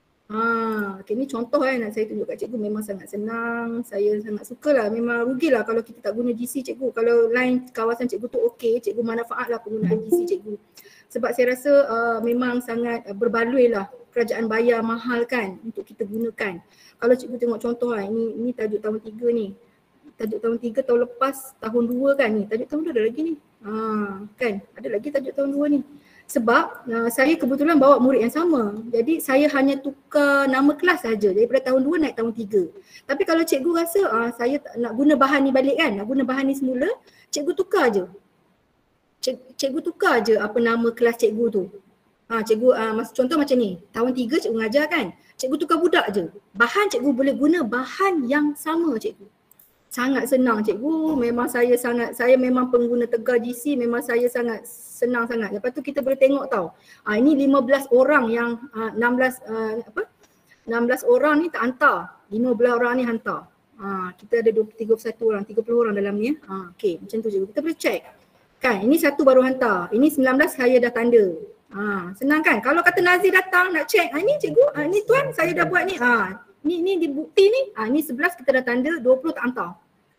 Okay, ni contoh nak saya tunjuk kat cikgu, memang sangat senang. Saya sangat suka lah, memang rugilah kalau kita tak guna GC cikgu. Kalau lain kawasan cikgu tu okey, cikgu manfaat lah penggunaan GC cikgu. Sebab saya rasa memang sangat berbaloi lah. Kerajaan bayar mahal kan untuk kita gunakan. Kalau cikgu tengok contoh lah, ini tajuk tahun 3 ni. Tajuk tahun 3 tahun lepas, tahun 2 kan ni. Tajuk tahun 2 ada lagi ni. Kan, ada lagi tajuk tahun 2 ni. Sebab saya kebetulan bawa murid yang sama. Jadi saya hanya tukar nama kelas saja daripada tahun 2 naik tahun 3. Tapi kalau cikgu rasa saya nak guna bahan ni balik kan, nak guna bahan ni semula, cikgu tukar je. Cikgu tukar je apa nama kelas cikgu tu. Cikgu contoh macam ni, tahun 3 cikgu ngajar kan, cikgu tukar budak je. Bahan cikgu boleh guna bahan yang sama cikgu. Sangat senang cikgu, memang saya memang pengguna tegar GC, memang saya sangat senang sangat. Lepas tu kita boleh tengok tau, ini 15 orang yang 16 orang ni tak hantar, 15 orang ni hantar. Kita ada 31 orang, 30 orang dalam ni. Okay, macam tu cikgu, kita boleh check. Kan, ini satu baru hantar, ini 19 saya dah tanda. Senang kan? Kalau kata Nazir datang nak check, ni cikgu, ni tuan saya dah buat ni. Ni di bukti ni, ni 11 kita dah tanda, 20 tak hantar.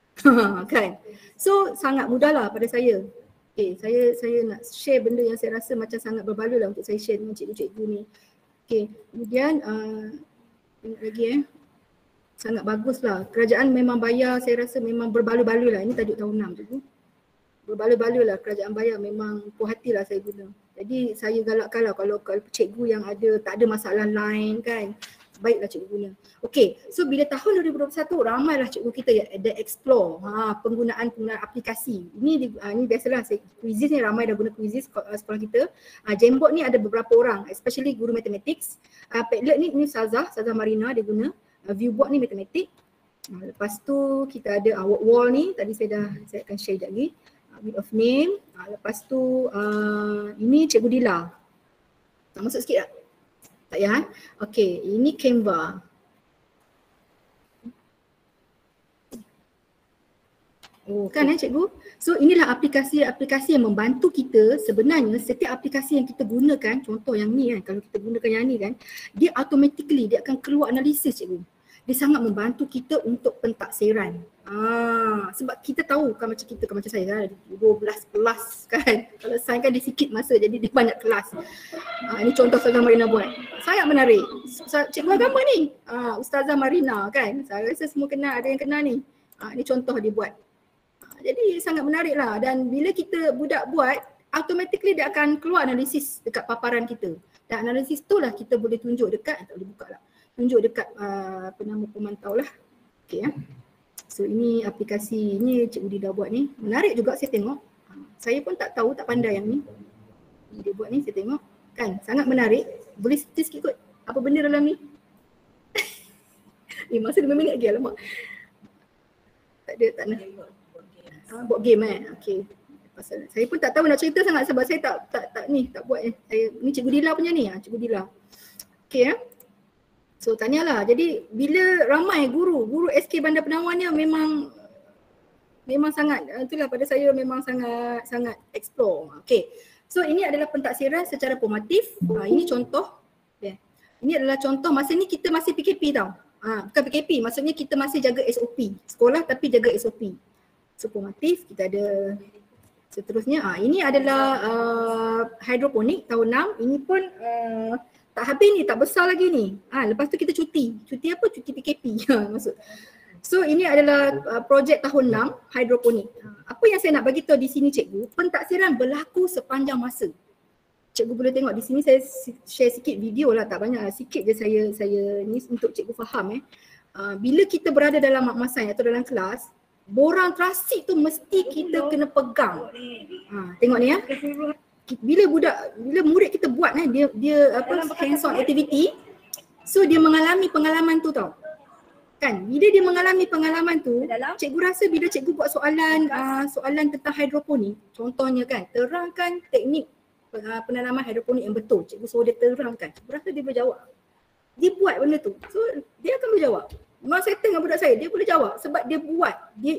Kan? So sangat mudah lah pada saya. Okay, saya nak share benda yang saya rasa macam sangat berbaloi lah untuk saya share dengan cikgu-cikgu ni. Okay, kemudian tengok lagi sangat bagus lah. Kerajaan memang bayar, saya rasa memang berbaloi-baloi lah. Ini tajuk tahun 6 cikgu. Berbaloi-baloi lah kerajaan bayar, memang puas hati lah saya guna. Jadi saya galakkan lah kalau cikgu yang tak ada masalah lain kan, baiklah cikgu guna. Okay, so bila tahun 2021 ramailah cikgu kita yang ada explore penggunaan aplikasi. Ini biasalah, Quizzes ni ramai dah guna Quizzes sekolah kita. Jamboard ni ada beberapa orang, especially guru mathematics. Padlet ni Sazah Marina dia guna. Viewboard ni matematik. Lepas tu kita ada wall ni, tadi saya akan share sekejap lagi. Bit of name. Lepas tu ini Cikgu Dila. Tak masuk sikit tak? Tak ya? Okay, ini Canva. Oh kan cikgu? So inilah aplikasi-aplikasi yang membantu kita. Sebenarnya setiap aplikasi yang kita gunakan, contoh yang ni kan, kalau kita gunakan yang ni kan, dia automatically dia akan keluar analisis cikgu. Dia sangat membantu kita untuk pentaksiran. Sebab kita tahu kan macam saya kan, 12 kelas kan. Kalau sains kan dia sikit masa jadi dia banyak kelas. Ini contoh Ustazah Marina buat. Sangat menarik. Cikgu agama ni, Ustazah Marina kan. Saya rasa semua kenal, ada yang kenal ni. Ini contoh dia buat. Jadi sangat menarik lah, dan bila kita budak buat, automatically dia akan keluar analisis dekat paparan kita. Dan analisis tu lah kita boleh tunjuk dekat, tak boleh buka lah, tunjuk dekat pemantau lah. Okay ya. So ini aplikasi ni Cikgu Dida buat ni, menarik juga saya tengok. Saya pun tak tahu, tak pandai yang ni. Dia buat ni saya tengok kan, sangat menarik. Boleh search sikit kot, apa benda dalam ni. Masa 5 minit lagi, alamak. Tak nak. Buat game okey. Pasal saya pun tak tahu nak cerita sangat sebab saya tak buat Saya ni Cikgu Dila punya ni, Cikgu Dila. Okey ya. So tanyalah. Jadi bila ramai guru SK Bandar Penawan ni memang sangat itulah pada saya memang sangat explore. Okey. So ini adalah pentaksiran secara formatif. Ini contoh. Ini adalah contoh masa ni kita masih PKP tau. Bukan PKP, maksudnya kita masih jaga SOP. Sekolah tapi jaga SOP. So formatif, kita ada seterusnya. Ini adalah hidroponik tahun 6. Ini pun tak habis ni, tak besar lagi ni. Lepas tu kita cuti. Cuti apa? Cuti PKP maksud. So ini adalah projek tahun 6 hidroponik. Apa yang saya nak bagi tahu di sini cikgu, pentaksiran berlaku sepanjang masa. Cikgu boleh tengok di sini, saya share sikit video lah, tak banyak, sikit je saya ni untuk cikgu faham bila kita berada dalam makmasan atau dalam kelas, borang terasik tu mesti kita kena pegang. Tengok ni ya. Bila murid kita buat dia hands on activity, so dia mengalami pengalaman tu tau. Kan, bila dia mengalami pengalaman tu, cikgu rasa bila cikgu buat soalan tentang hidroponik, contohnya kan, terangkan teknik penanaman hidroponik yang betul. Cikgu suruh dia terangkan. Cikgu rasa dia boleh jawab. Dia buat benda tu. So dia akan boleh jawab. Memang saya tengok budak saya, dia boleh jawab sebab dia buat.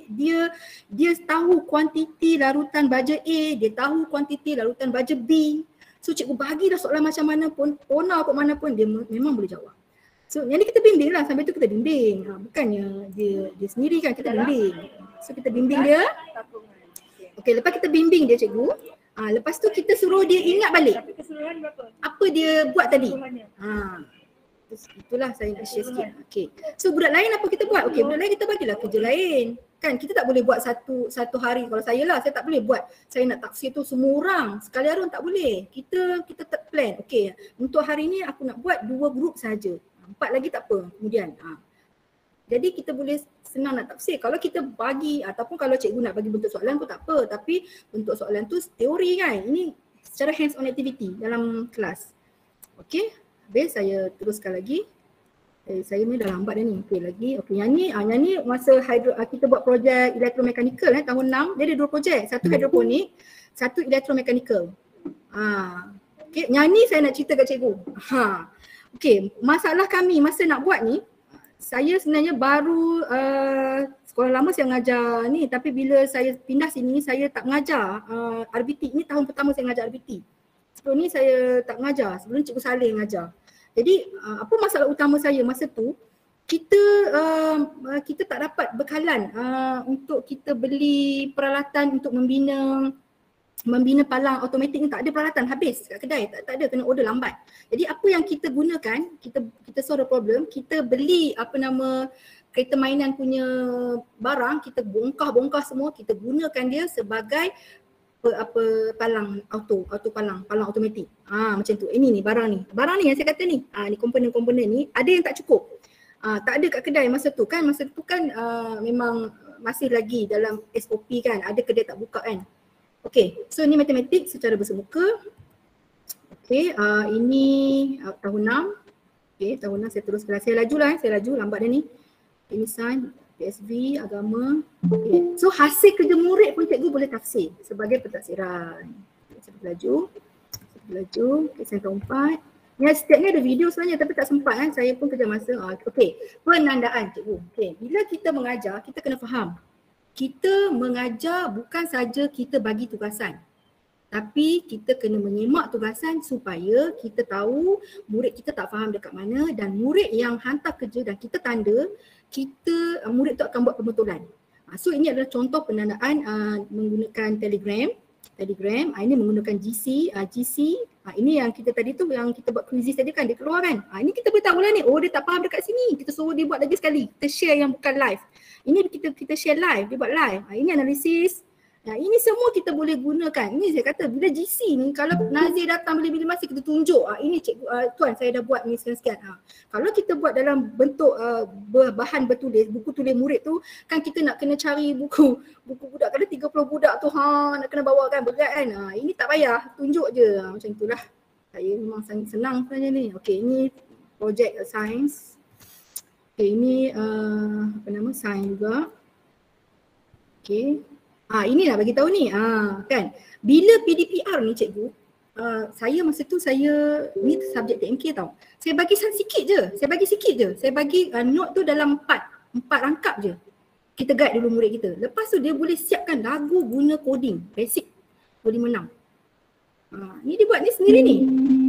Dia tahu kuantiti larutan baja A, dia tahu kuantiti larutan baja B. So cikgu bagilah soalan macam mana pun, pona kot mana pun, dia memang boleh jawab. So yang ni kita bimbing lah, sampai tu kita bimbing. Bukannya dia sendiri kan, kita bimbing. So kita bimbing dia. Okay, lepas kita bimbing dia cikgu, lepas tu kita suruh dia ingat balik apa dia buat tadi. Itulah saya nak share sikit. Okay. So budak lain apa kita buat? Okay, budak lain kita bagilah kerja lain. Kan kita tak boleh buat satu hari. Kalau saya lah, saya tak boleh buat. Saya nak tafsir tu semua orang sekali arun, tak boleh. Kita tak plan. Okay, untuk hari ni aku nak buat 2 grup saja. 4 lagi tak apa. Kemudian jadi kita boleh senang nak tafsir. Kalau kita bagi ataupun kalau cikgu nak bagi bentuk soalan pun tak apa. Tapi bentuk soalan tu teori kan. Ini secara hands on activity dalam kelas. Okay. Habis saya teruskan lagi. Saya ni dah lambat dah ni. Okey lagi. Okey yang ni masa kita buat projek elektromekanikal tahun 6. Dia ada 2 projek. Satu hidroponik, satu elektromekanikal. Okey, yang ni saya nak cerita kat cikgu. Okey, masalah kami masa nak buat ni, saya sebenarnya baru sekolah lama saya mengajar ni, tapi bila saya pindah sini saya tak mengajar RBT. Ini tahun pertama saya mengajar RBT. Sebelum ni saya tak mengajar, sebelum Cikgu Saleh mengajar. Jadi apa masalah utama saya masa tu, kita tak dapat bekalan untuk kita beli peralatan untuk membina palang automatik ni. Tak ada peralatan, habis kat kedai, tak ada, kena order lambat. Jadi apa yang kita gunakan, kita solve problem, kita beli kereta mainan punya barang, kita bongkar semua, kita gunakan dia sebagai palang palang automatik. Macam tu. Ini ni barang ni yang saya kata ni. Ni komponen-komponen ni ada yang tak cukup. Tak ada kat kedai masa tu kan. Masa tu kan memang masih lagi dalam SOP kan. Ada kedai tak buka kan. Okey, so ni matematik secara bersemuka. Okey, ini tahun 6. Okey, tahun 6 saya teruskan. Saya laju lambat dah ni. Ini sains, PSV, agama. Okay. So hasil kerja murid pun cikgu boleh tafsir sebagai pentaksiran. Saya laju. Okay, saya tahun 4. Ya, setiap ni ada video sebenarnya tapi tak sempat kan. Saya pun kerja masa. Okey, penandaan cikgu. Okey, bila kita mengajar, kita kena faham. kita mengajar bukan saja kita bagi tugasan. Tapi kita kena menyemak tugasan supaya kita tahu murid kita tak faham dekat mana, dan murid yang hantar kerja dan kita tanda, murid tu akan buat pembetulan. So ini adalah contoh penandaan menggunakan Telegram. Ini menggunakan GC. Ini yang kita tadi tu, yang kita buat quizzes tadi kan, dia keluar kan. Ini kita beritahu lah ni, oh dia tak faham dekat sini, kita suruh dia buat lagi sekali. Kita share yang bukan live. Ini kita share live, dia buat live. Ini analisis. Ini semua kita boleh gunakan. Ini saya kata bila GC ni, kalau Nazir datang bila-bila masa kita tunjuk, ini cikgu, tuan saya dah buat ni sekian-sekian. Kalau kita buat dalam bentuk bahan bertulis, buku tulis murid tu, kan kita nak kena cari buku budak, kadang 30 budak tu nak kena bawa kan, berat kan. Ini tak payah, tunjuk je. Macam itulah. Saya memang senang sebenarnya ni. Okey, ini projek sains. Okey, ini sains juga. Okey. Ini nak bagi tahu ni, kan. Bila PDPR ni cikgu, saya masa tu ni subjek TMK tau. Saya bagi sikit je. Saya bagi note tu dalam 4 rangkap je. Kita guide dulu murid kita. Lepas tu dia boleh siapkan lagu guna coding, basic 256. Ni dia buat ni sendiri ni.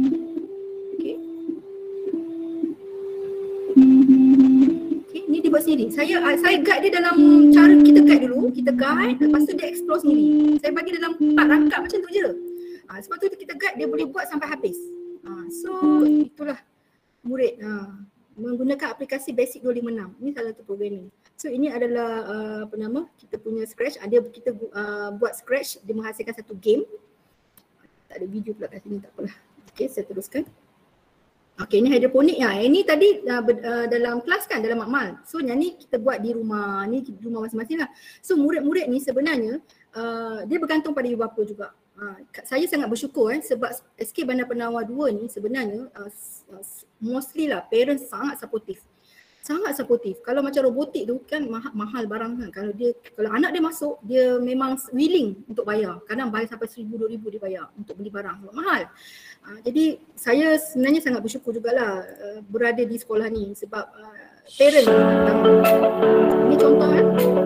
Ni dia buat sendiri. Saya guide dia dalam cara kita guide dulu, lepas tu dia explore sendiri. Saya bagi dalam 4 rangkap macam tu je. Sebab tu kita guide dia boleh buat sampai habis. So itulah murid menggunakan aplikasi Basic 256. Ini salah satu programming. So ini adalah kita punya Scratch. Kita buat Scratch, dia menghasilkan satu game. Tak ada video pula kat sini, tak apalah. Okey, saya teruskan. Okey, ini hidroponik ya. Ini tadi dalam kelas kan, dalam makmal. So yang ni kita buat di rumah. Ni di rumah masing-masing lah. So murid-murid ni sebenarnya dia bergantung pada ibu bapa juga. Saya sangat bersyukur sebab SK Bandar Penawar 2 ni sebenarnya mostly lah parents sangat supportive. Sangat supportive. Kalau macam robotik tu kan mahal barang kan. Kalau anak dia masuk, dia memang willing untuk bayar. Kadang bayar sampai 1,000, 2,000 dia bayar untuk beli barang. Mahal. Jadi saya sebenarnya sangat bersyukur jugalah berada di sekolah ni sebab parent. Ini contoh kan.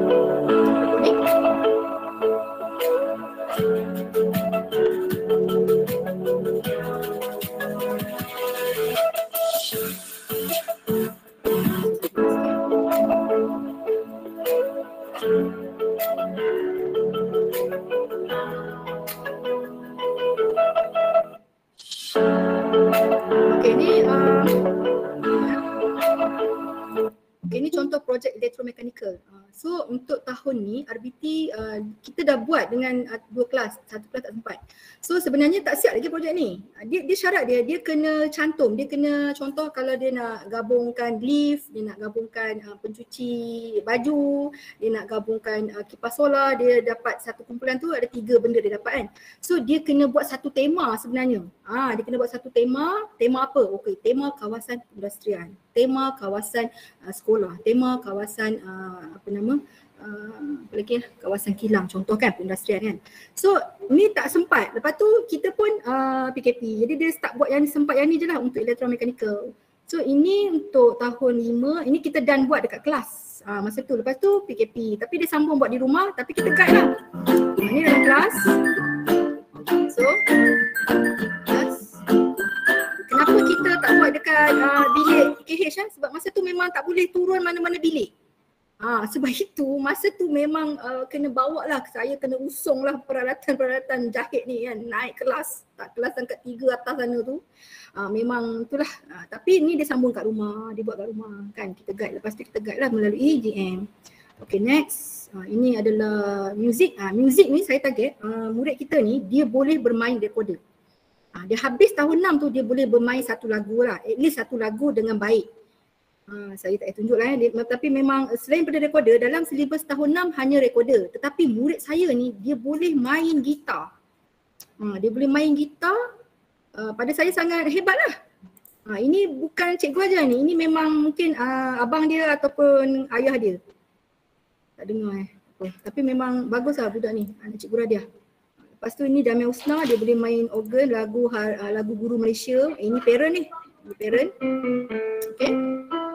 Ini contoh projek elektromekanikal. So untuk tahun ni RBT kita dah buat dengan 2 kelas, 1 kelas tak sempat. So sebenarnya tak siap lagi projek ni. Dia syarat dia kena cantum, dia kena contoh kalau dia nak gabungkan lift, dia nak gabungkan pencuci baju, dia nak gabungkan kipas solar, dia dapat satu kumpulan tu ada 3 benda dia dapat kan. So dia kena buat satu tema sebenarnya. Dia kena buat satu tema apa? Okey, tema kawasan industrian, tema kawasan sekolah, tema kawasan kawasan kilang contoh kan, industrian kan. So ni tak sempat. Lepas tu kita pun PKP. Jadi dia start buat yang ni, sempat yang ni je lah untuk elektromekanikal. So ini untuk tahun 5, ini kita done buat dekat kelas masa tu. Lepas tu PKP. Tapi dia sambung buat di rumah, tapi kita guide lah. Ini dalam kelas. So kelas. Kenapa kita tak buat dekat bilik PKH kan? Sebab masa tu memang tak boleh turun mana-mana bilik. Sebab itu masa tu memang kena bawa lah, saya kena usung lah peralatan jahit ni kan, naik kelas, kelas angkat 3 atas sana tu. Memang itulah. Tapi ni dia sambung kat rumah, dia buat kat rumah kan, kita guide. Lepas tu kita guide lah melalui GM. Okay, next. Ini adalah music. Music ni saya target murid kita ni dia boleh bermain recorder. Dia habis tahun 6 tu dia boleh bermain satu lagu lah, at least satu lagu dengan baik. Saya tak tunjuk lah tapi memang selain daripada recorder, dalam silibus tahun 6 hanya recorder. Tetapi murid saya ni dia boleh main gitar. Dia boleh main gitar, pada saya sangat hebat lah. Ini bukan cikgu aja ni, ini memang mungkin abang dia ataupun ayah dia. Tak dengar tapi memang bagus lah budak ni, anak cikgu Radiah. Lepas tu ni Damai Husna, dia boleh main organ, lagu guru Malaysia. Ini parent ni, parent. Okay.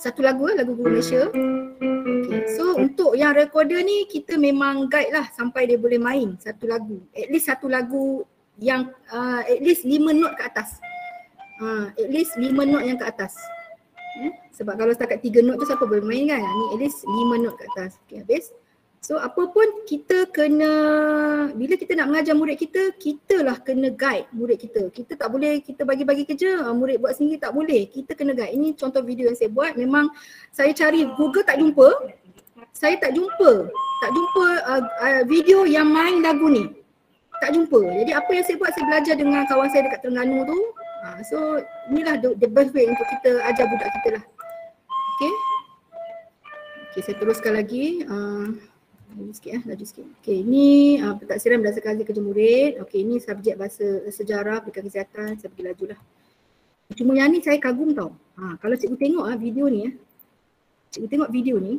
Satu lagu Guru Malaysia. Okay. So untuk yang recorder ni kita memang guide lah sampai dia boleh main satu lagu. At least satu lagu yang at least 5 note ke atas. At least 5 note yang ke atas. Sebab kalau setakat 3 note tu siapa boleh main kan? Ni at least 5 note ke atas. Okay, habis. So apa pun kita kena, bila kita nak mengajar murid kita, kita lah kena guide murid kita. Kita tak boleh kita bagi-bagi kerja, murid buat sendiri tak boleh. Kita kena guide. Ini contoh video yang saya buat. Memang saya cari Google tak jumpa. Saya tak jumpa video yang main lagu ni. Tak jumpa. Jadi apa yang saya buat, saya belajar dengan kawan saya dekat Terengganu tu. So inilah the best way untuk kita ajar budak kita lah. Okay. Okay, saya teruskan lagi. Laju sikit. Okay, ini pentaksiran berdasarkan hasil kerja murid. Okay, ini subjek bahasa sejarah, pendidikan kesihatan. Saya pergi laju lah. Cuma yang ni saya kagum tau. Kalau cikgu tengok video ni, cikgu tengok video ni.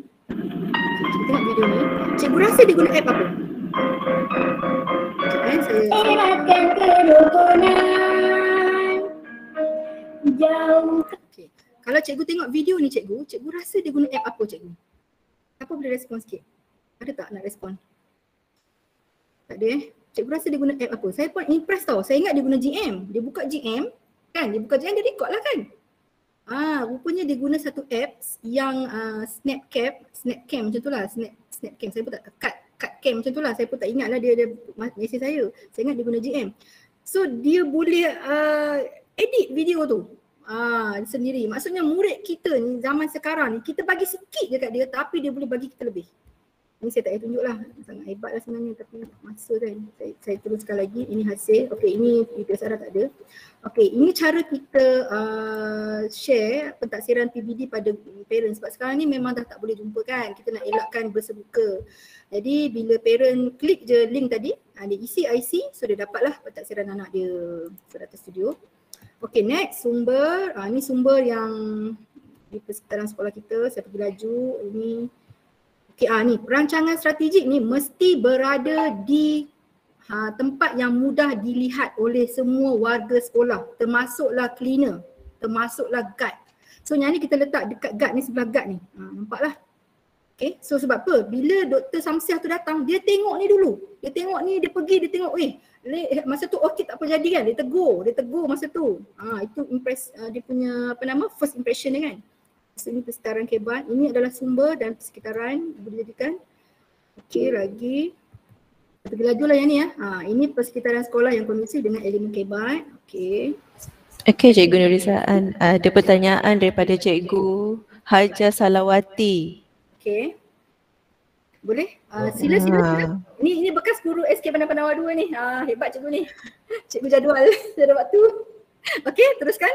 Cikgu rasa dia guna app apa? Eratkan kerukunan jauh. Okay. Kalau cikgu tengok video ni cikgu rasa dia guna app apa cikgu? Siapa boleh respon sikit? Ada tak nak respon? Tak ada Cikgu rasa dia guna app apa? Saya pun impress tau. Saya ingat dia guna GM. Dia buka GM kan? Dia buka GM dia record lah kan? Rupanya dia guna satu apps yang Snapcam macam tu lah. Snapcam. Saya pun tak cut cam macam tu lah. Saya pun tak ingat lah dia mesej saya. Saya ingat dia guna GM. So dia boleh edit video tu. Sendiri. Maksudnya murid kita ni zaman sekarang ni kita bagi sikit je kat dia tapi dia boleh bagi kita lebih. Ini saya tak payah tunjuk lah. Sangat hebat lah sebenarnya tapi masa kan. Saya teruskan lagi. Ini hasil. Okay, ini video Sarah tak ada. Okay, ini cara kita share pentaksiran PBD pada parents. Sebab sekarang ni memang dah tak boleh jumpa kan. Kita nak elakkan bersebuka. Jadi bila parent klik je link tadi, dia isi IC, so dia dapatlah pentaksiran anak dia. So datang studio. Okay, next sumber. Ini sumber yang di persekitaran sekolah kita. Saya pergi laju. Ini okay, ni perancangan strategik ni mesti berada di tempat yang mudah dilihat oleh semua warga sekolah, termasuklah cleaner, termasuklah guard. So yang ni kita letak dekat guard ni, sebelah guard ni. Nampaklah. Okay, so sebab apa? Bila Dr. Samsiah tu datang, dia tengok ni dulu. Dia tengok ni, dia pergi, dia tengok, masa tu okey tak apa jadi kan? Dia tegur masa tu. Itu dia punya first impression dia kan. So ini persekitaran Kebat. Ini adalah sumber dan persekitaran boleh jadikan. Okey, lagi. Pergi laju lah yang ni ya. Ini persekitaran sekolah yang kondusif dengan elemen Kebat. Okey. Okey, Cikgu Nurizaan. Ada pertanyaan daripada Cikgu Haja Salawati. Okey. Boleh? Sila. Ini bekas guru SK Bandar Penawar 2 ni. Hebat cikgu ni. Cikgu jadual. Ada waktu. Okey, teruskan.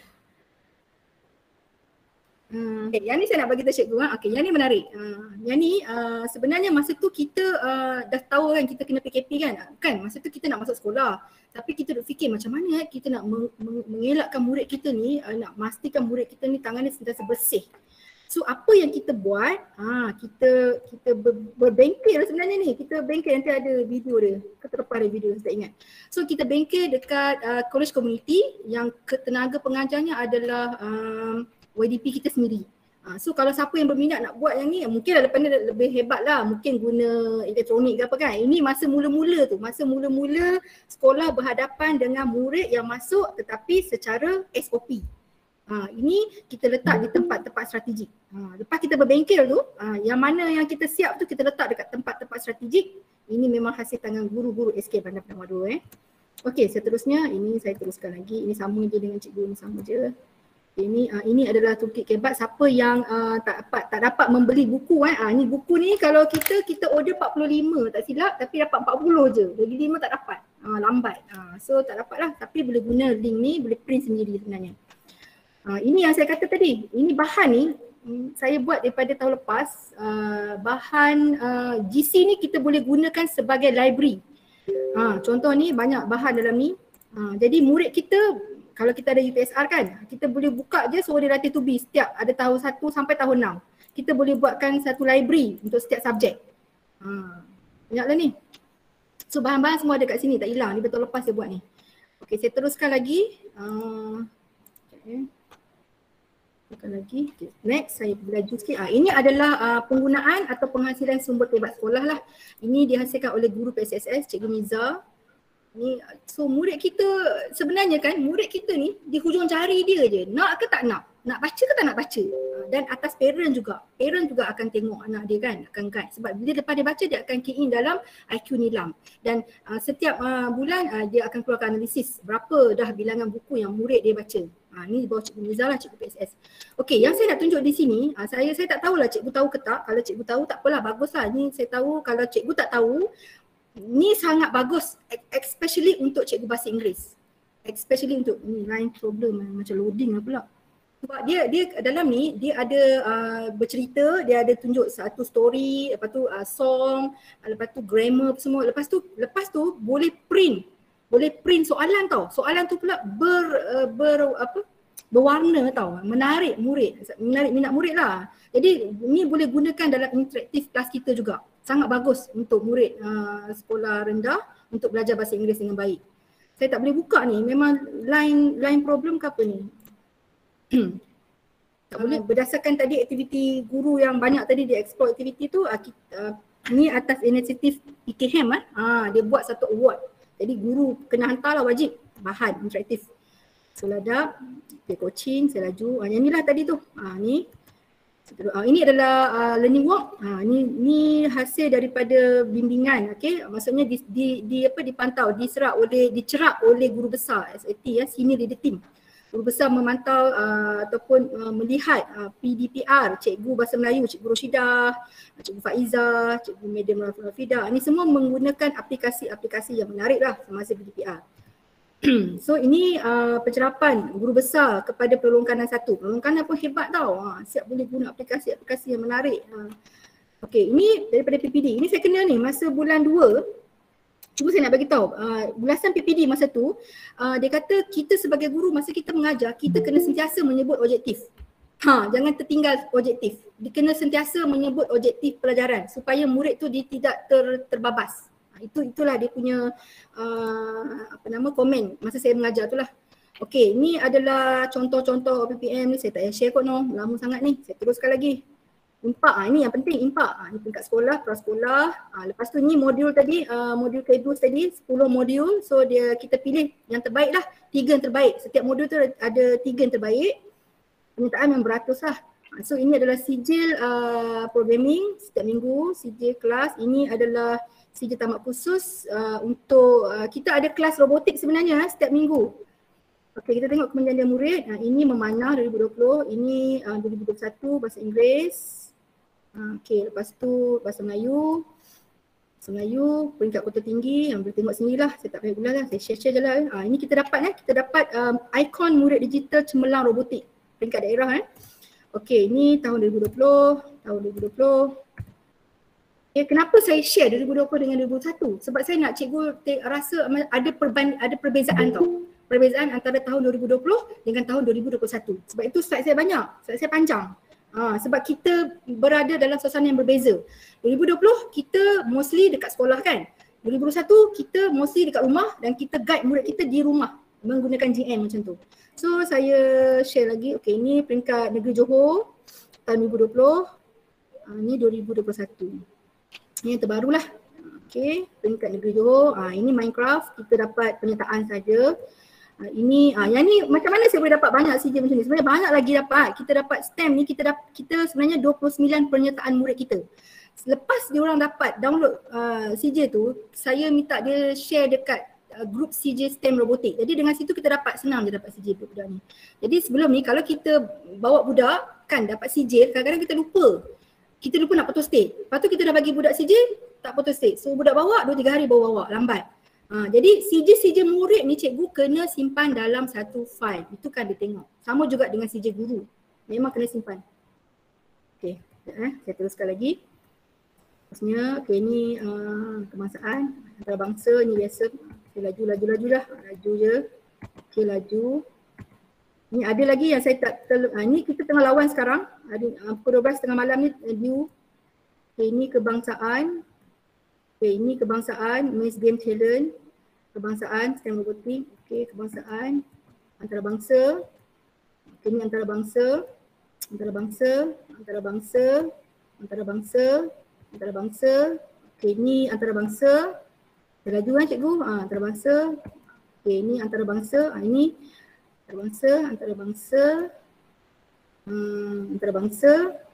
Okay, yang ni saya nak bagi tahu cikgu. Okay, yang ni menarik. Yang ni sebenarnya masa tu kita dah tahu kan kita kena PKP kan. Masa tu kita nak masuk sekolah. Tapi kita duk fikir macam mana kita nak mengelakkan murid kita ni, nak pastikan murid kita ni tangannya sentiasa bersih. So apa yang kita buat, kita berbengkel sebenarnya ni. Kita bengkel, nanti ada video dia. Keterlepas ada video, saya tak ingat. So kita bengkel dekat college community yang tenaga pengajarnya adalah YDP kita sendiri. So kalau siapa yang berminat nak buat yang ni, mungkin lepas ni lebih hebat lah. Mungkin guna elektronik ke apa kan. Ini masa mula-mula tu. Masa mula-mula sekolah berhadapan dengan murid yang masuk tetapi secara SOP. Ini kita letak di tempat-tempat strategik. Lepas kita berbengkel tu, yang mana yang kita siap tu kita letak dekat tempat-tempat strategik. Ini memang hasil tangan guru-guru SK Bandar Penawar 2. Okey, seterusnya ini saya teruskan lagi. Ini sama je dengan cikgu, ini sama je. Ini adalah toolkit Kebat. Siapa yang tak dapat membeli buku ni buku ni kalau kita order 45 tak silap tapi dapat 40 je. Lagi 5 tak dapat. Lambat. So tak dapat lah tapi boleh guna link ni, boleh print sendiri sebenarnya. Ini yang saya kata tadi. Ini bahan ni saya buat daripada tahun lepas. Bahan GC ni kita boleh gunakan sebagai library. Contoh ni banyak bahan dalam ni. Jadi murid kita kalau kita ada UPSR kan, kita boleh buka je suruh dia latih to be setiap ada tahun 1 sampai tahun 6. Kita boleh buatkan satu library untuk setiap subjek. Banyaklah ni. So bahan-bahan semua ada kat sini, tak hilang. Ni betul lepas saya buat ni. Okey, saya teruskan lagi. Bukan lagi. Okay. Next, saya laju sikit. Ini adalah penggunaan atau penghasilan sumber terlibat sekolah lah. Ini dihasilkan oleh guru PSSS, Cikgu Miza. Ni, so murid kita sebenarnya kan, murid kita ni di hujung jari dia je. Nak ke tak nak? Nak baca ke tak nak baca? Dan atas parent juga. Parent juga akan tengok anak dia kan, akan guide. Sebab bila lepas dia baca, dia akan key in dalam IQ Nilam. Dan setiap bulan dia akan keluarkan analisis berapa dah bilangan buku yang murid dia baca. Ni di bawah Cikgu Miza lah, Cikgu PSS. Okey, yang saya nak tunjuk di sini, saya tak tahulah cikgu tahu ke tak. Kalau cikgu tahu tak apalah, baguslah. Ni saya tahu, kalau cikgu tak tahu, ni sangat bagus, especially untuk cikgu bahasa Inggeris. Especially untuk ni line problem macam loading lah pula. Sebab dia dalam ni dia ada bercerita, dia ada tunjuk satu story, lepas tu song, lepas tu grammar semua. Lepas tu boleh print soalan tau. Soalan tu pula berwarna tau, menarik minat murid lah. Jadi ni boleh gunakan dalam interaktif kelas kita juga. Sangat bagus untuk murid sekolah rendah untuk belajar bahasa Inggeris dengan baik. Saya tak boleh buka ni, memang line problem ke apa ni? Tak boleh. Berdasarkan tadi aktiviti guru yang banyak tadi dia explore aktiviti tu, ni atas inisiatif PKM dia buat satu award. Jadi guru kena hantarlah wajib bahan interaktif. Seladap, coaching, saya laju. Yang inilah tadi tu. Ni. Ini adalah learning walk. Ni hasil daripada bimbingan, okey. Maksudnya dipantau, dicerap oleh guru besar SAT senior leader team. Guru besar memantau ataupun melihat PDPR, Cikgu Bahasa Melayu, Cikgu Roshidah, Cikgu Faiza, Cikgu Madam Rafidah. Ini semua menggunakan aplikasi-aplikasi yang menarik lah semasa PDPR. So ini pencerapan guru besar kepada Pelulung Kanan 1. Pelulung Kanan pun hebat tau. Siap boleh guna aplikasi-aplikasi yang menarik. Okey, ini daripada PPD. Ini saya kena ni masa bulan 2. Cuba saya nak bagi tahu. Ulasan PPD masa tu, dia kata kita sebagai guru masa kita mengajar, kita kena sentiasa menyebut objektif. Jangan tertinggal objektif. Dia kena sentiasa menyebut objektif pelajaran supaya murid tu dia tidak terbabas. Itulah dia punya komen masa saya mengajar tu lah. Okey, ni adalah contoh-contoh OPPM ni, saya tak payah share kot lama sangat ni. Saya teruskan lagi. Impak, ini yang penting impak. Ni tingkat sekolah, prasekolah. Lepas tu ni modul tadi, modul K2 tadi 10 modul. So kita pilih yang terbaik lah, 3 yang terbaik. Setiap modul tu ada 3 yang terbaik. Penyertaan yang beratus lah. So ini adalah sijil programming setiap minggu, sijil kelas. Ini adalah sijil tamat khusus untuk kita ada kelas robotik sebenarnya setiap minggu. Okey, kita tengok kemenjadian murid. Ini memanah 2020, ini 2021 bahasa Inggeris. Okey, lepas tu bahasa Melayu. Bahasa Melayu peringkat kota tinggi, yang boleh tengok sendirilah. Saya tak payah ulang lah, saya share je lah. Ini kita dapat ikon murid digital cemerlang robotik peringkat daerah. Okey, ini tahun 2020, tahun 2020. Okay, kenapa saya share 2020 dengan 2021? Sebab saya nak cikgu rasa ada perbezaan tau. Perbezaan antara tahun 2020 dengan tahun 2021. Sebab itu slide saya banyak, slide saya panjang. Sebab kita berada dalam suasana yang berbeza. 2020 kita mostly dekat sekolah kan. 2021 kita mostly dekat rumah dan kita guide murid kita di rumah menggunakan GM macam tu. So saya share lagi. Okay, ini peringkat negeri Johor tahun 2020. Ini 2021. Ini yang terbaru lah. Okay, peringkat negeri Johor. Ini Minecraft, kita dapat penyertaan saja. Ini yang ni macam mana saya boleh dapat banyak CJ macam ni? Sebenarnya banyak lagi dapat. Kita dapat STEM ni, kita sebenarnya 29 penyertaan murid kita. Lepas dia orang dapat download CJ tu, saya minta dia share dekat grup CJ STEM robotik. Jadi dengan situ kita dapat senang je dapat CJ budak ni. Jadi sebelum ni kalau kita bawa budak kan dapat CJ, kadang-kadang kita lupa. Kita lupa nak photostate. Lepas tu kita dah bagi budak CJ tak photostate. So budak bawa 2-3 hari baru bawa, lambat. Jadi CJ murid ni cikgu kena simpan dalam satu file. Itu kan dia tengok. Sama juga dengan CJ guru. Memang kena simpan. Okey, saya teruskan lagi. Maksudnya, okey ni kebangsaan antarabangsa ni biasa. Okay, laju lah. Laju je. Okey, laju. Ni ada lagi yang saya tak ni kita tengah lawan sekarang. Ada pukul 12 tengah malam ni due. Okey, ini kebangsaan. Okay, ini kebangsaan, Miss Game Challenge, kebangsaan, STEM robotik, okay, kebangsaan, antarabangsa, okay, ini antarabangsa, antarabangsa, antarabangsa, antarabangsa, antarabangsa. Okey, ni antarabangsa. Laju kan cikgu? Antarabangsa. Okey, ni antarabangsa. Ini antarabangsa, antarabangsa. Antarabangsa.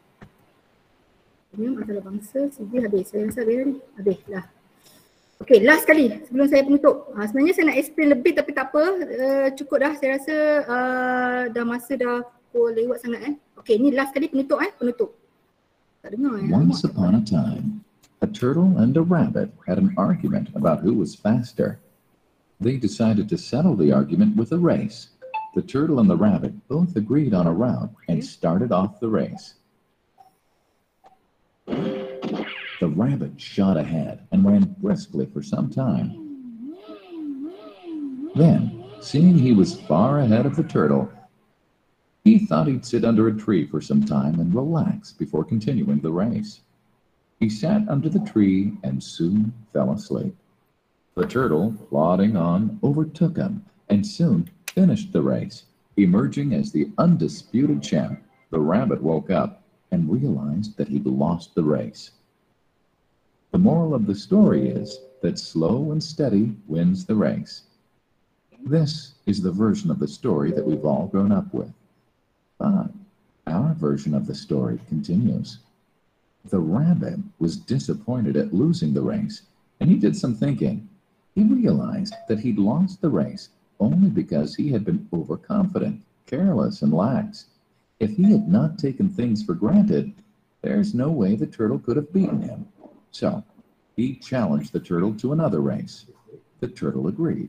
Ini antarabangsa. Sini habis. Saya rasa habis ni. Habis dah. Okey, last kali sebelum saya penutup. Sebenarnya saya nak explain lebih tapi tak apa. Cukup dah. Saya rasa dah masa dah lewat sangat Okey, ni last kali penutup penutup. Tak dengar Once upon a time, a turtle and a rabbit had an argument about who was faster. They decided to settle the argument with a race. The turtle and the rabbit both agreed on a route and started off the race. The rabbit shot ahead and ran briskly for some time. Then, seeing he was far ahead of the turtle, he thought he'd sit under a tree for some time and relax before continuing the race. He sat under the tree and soon fell asleep. The turtle, plodding on, overtook him and soon finished the race. Emerging as the undisputed champ, the rabbit woke up and realized that he'd lost the race. The moral of the story is that slow and steady wins the race. This is the version of the story that we've all grown up with. But our version of the story continues. The rabbit was disappointed at losing the race, and he did some thinking. He realized that he'd lost the race only because he had been overconfident, careless, and lax. If he had not taken things for granted, there's no way the turtle could have beaten him. So, he challenged the turtle to another race. The turtle agreed.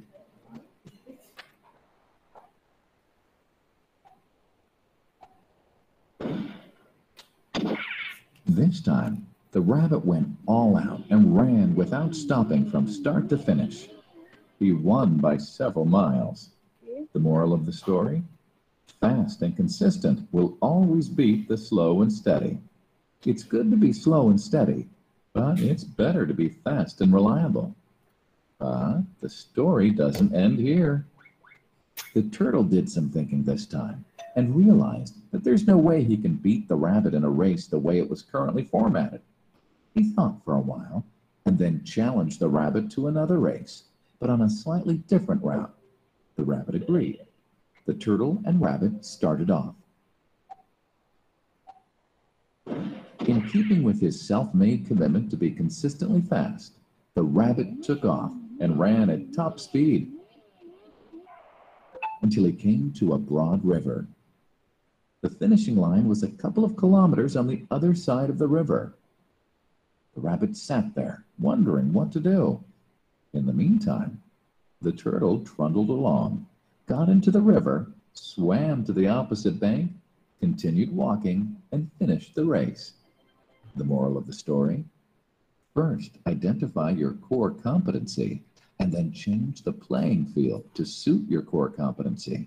This time, the rabbit went all out and ran without stopping from start to finish. He won by several miles. The moral of the story? Fast and consistent will always beat the slow and steady. It's good to be slow and steady, but it's better to be fast and reliable. But the story doesn't end here. The turtle did some thinking this time and realized that there's no way he can beat the rabbit in a race the way it was currently formatted. He thought for a while and then challenged the rabbit to another race, but on a slightly different route. The rabbit agreed. The turtle and rabbit started off. In keeping with his self-made commitment to be consistently fast, the rabbit took off and ran at top speed until he came to a broad river. The finishing line was a couple of kilometers on the other side of the river. The rabbit sat there, wondering what to do. In the meantime, the turtle trundled along, got into the river, swam to the opposite bank, continued walking, and finished the race. The moral of the story? First, identify your core competency, and then change the playing field to suit your core competency.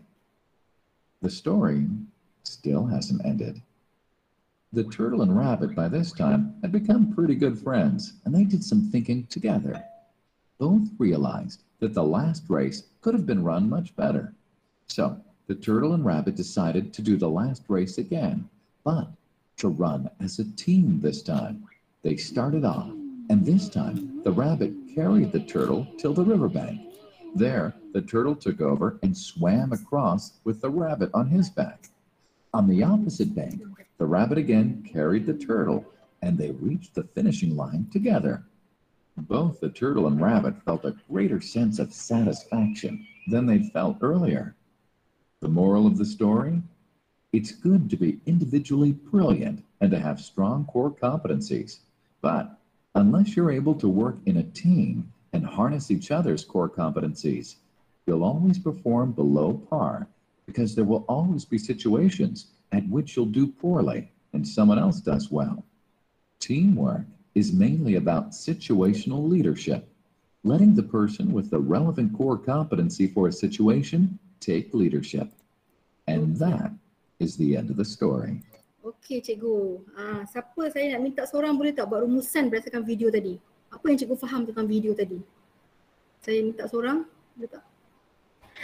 The story still hasn't ended. The turtle and rabbit by this time had become pretty good friends, and they did some thinking together. Both realized that the last race could have been run much better. So the turtle and rabbit decided to do the last race again, but to run as a team this time. They started off, and this time the rabbit carried the turtle till the riverbank. There, the turtle took over and swam across with the rabbit on his back. On the opposite bank, the rabbit again carried the turtle, and they reached the finishing line together. Both the turtle and rabbit felt a greater sense of satisfaction than they'd felt earlier. The moral of the story? It's good to be individually brilliant and to have strong core competencies. But unless you're able to work in a team and harness each other's core competencies, you'll always perform below par, because there will always be situations at which you'll do poorly and someone else does well. Teamwork is mainly about situational leadership, letting the person with the relevant core competency for a situation take leadership. And that is the end of the story. Okey cikgu, siapa saya nak minta seorang boleh tak buat rumusan berdasarkan video tadi? Apa yang cikgu faham tentang video tadi? Saya minta seorang, boleh tak?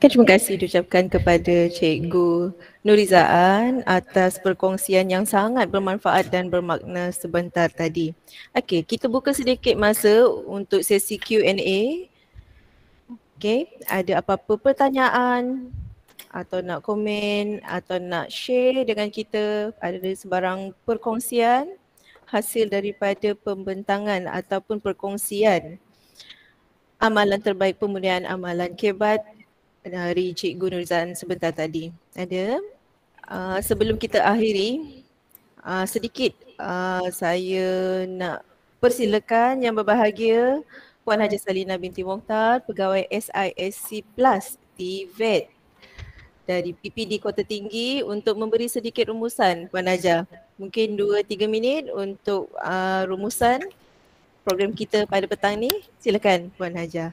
Terima kasih diucapkan kepada Cikgu Nurizaan atas perkongsian yang sangat bermanfaat dan bermakna sebentar tadi. Okey, kita buka sedikit masa untuk sesi Q&A. Okey, ada apa-apa pertanyaan atau nak komen atau nak share dengan kita, ada sebarang perkongsian hasil daripada pembentangan ataupun perkongsian amalan terbaik pemulihan amalan kebat dari Cikgu Nurizaan sebentar tadi. Ada. Sebelum kita akhiri, sedikit saya nak persilakan yang berbahagia Puan Haja Salina binti Mokhtar, Pegawai SISC Plus TVET dari PPD Kota Tinggi untuk memberi sedikit rumusan. Puan Haja, mungkin 2-3 minit untuk rumusan program kita pada petang ni. Silakan Puan Haja.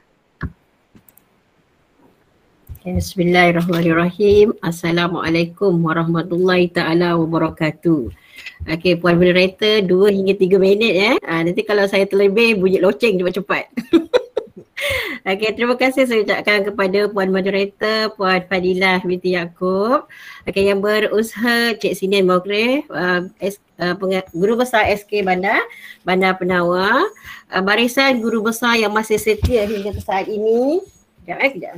Bismillahirrahmanirrahim. Assalamualaikum warahmatullahi ta'ala wabarakatuh. Okey, Puan Moderator, 2 hingga 3 minit nanti kalau saya terlebih bunyi loceng cepat-cepat. Okey, terima kasih saya ucapkan kepada Puan Moderator, Puan Fadilah binti Yaakob. Okey, yang berusaha Cik Sinin Mogre, Guru Besar SK Bandar Penawar, barisan guru besar yang masih setia hingga saat ini. Kejap.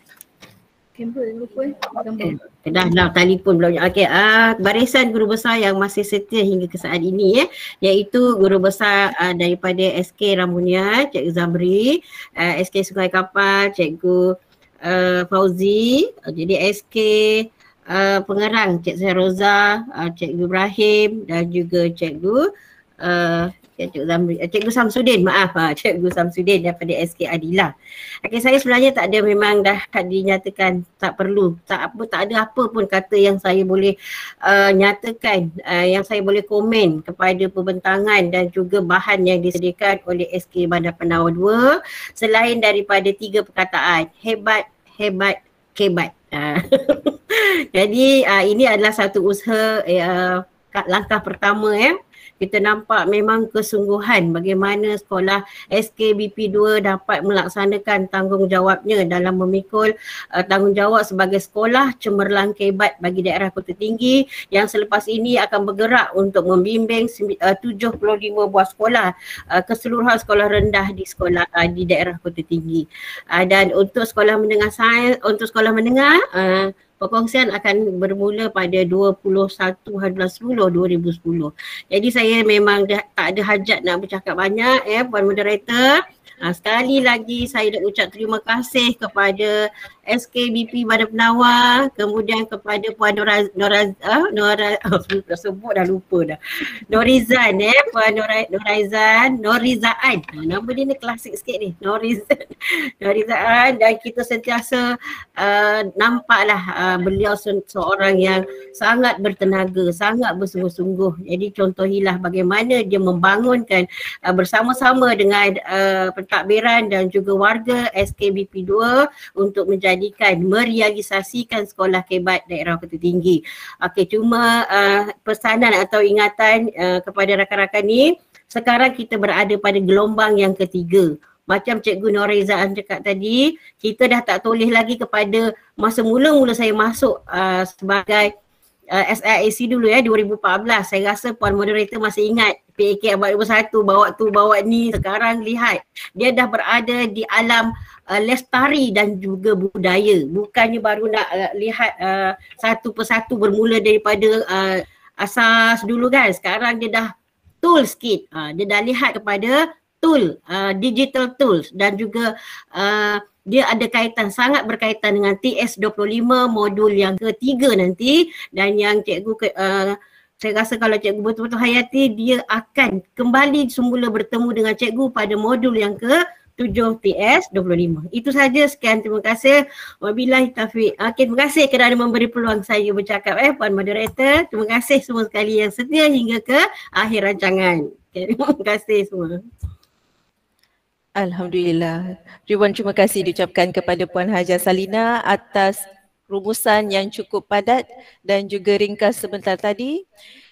Dah telefon belum. Okey, barisan guru besar yang masih setia hingga ke saat ini iaitu guru besar daripada SK Ramunia, Cikgu Zamri, SK Sungai Kapal, Cikgu Fauzi, jadi SK Pengerang, Cik Roza, Cikgu Ibrahim dan juga Cikgu Cikgu Samsudin, Cikgu Samsudin daripada SK Adilah. Okey, saya sebenarnya tak ada, memang dah dinyatakan tak perlu, tak ada apa pun kata yang saya boleh nyatakan, yang saya boleh komen kepada pembentangan dan juga bahan yang disediakan oleh SK Bandar Penawar 2 selain daripada 3 perkataan, hebat, kebat. Jadi ini adalah satu usaha langkah pertama kita nampak memang kesungguhan bagaimana sekolah SKBP 2 dapat melaksanakan tanggungjawabnya dalam memikul tanggungjawab sebagai sekolah cemerlang kebat bagi daerah Kota Tinggi yang selepas ini akan bergerak untuk membimbing 75 buah sekolah, keseluruhan sekolah rendah di daerah Kota Tinggi. Dan untuk sekolah menengah sains, perkongsian akan bermula pada 21/10/2010. Jadi saya memang tak ada hajat nak bercakap banyak Puan Moderator. Sekali lagi saya nak ucap terima kasih kepada SKBP Bandar Penawar, kemudian kepada Puan Norizaan, Puan Norizaan. Nama dia ni klasik sikit ni, Norizaan, dan kita sentiasa nampaklah beliau seorang yang sangat bertenaga, sangat bersungguh-sungguh. Jadi contohilah bagaimana dia membangunkan bersama-sama dengan pentadbiran dan juga warga SKBP 2 untuk merealisasikan sekolah kebat daerah Kota Tinggi. Okey, cuma pesanan atau ingatan kepada rakan-rakan ni, sekarang kita berada pada gelombang yang ketiga. Macam Cikgu Norizaan cakap tadi, kita dah tak toleh lagi kepada masa mula-mula saya masuk sebagai SISC dulu 2014. Saya rasa Puan Moderator masih ingat PAK abad 21 bawa ni. Sekarang lihat dia dah berada di alam lestari dan juga budaya. Bukannya baru nak lihat satu persatu bermula daripada asas dulu kan. Sekarang dia dah tool sikit. Dia dah lihat kepada tool, digital tools, dan juga dia ada kaitan, sangat berkaitan dengan TS25 modul yang ketiga nanti. Dan yang cikgu saya rasa kalau cikgu betul-betul hayati, dia akan kembali semula bertemu dengan cikgu pada modul yang ke-7 TS25. Itu saja, sekian, terima kasih. Wabillahi taufiq. Okey, terima kasih kerana memberi peluang saya bercakap Puan Moderator. Terima kasih semua sekali yang setia hingga ke akhir rancangan. Okay, terima kasih semua. Alhamdulillah. Ribuan terima kasih diucapkan kepada Puan Haja Salina atas rumusan yang cukup padat dan juga ringkas sebentar tadi.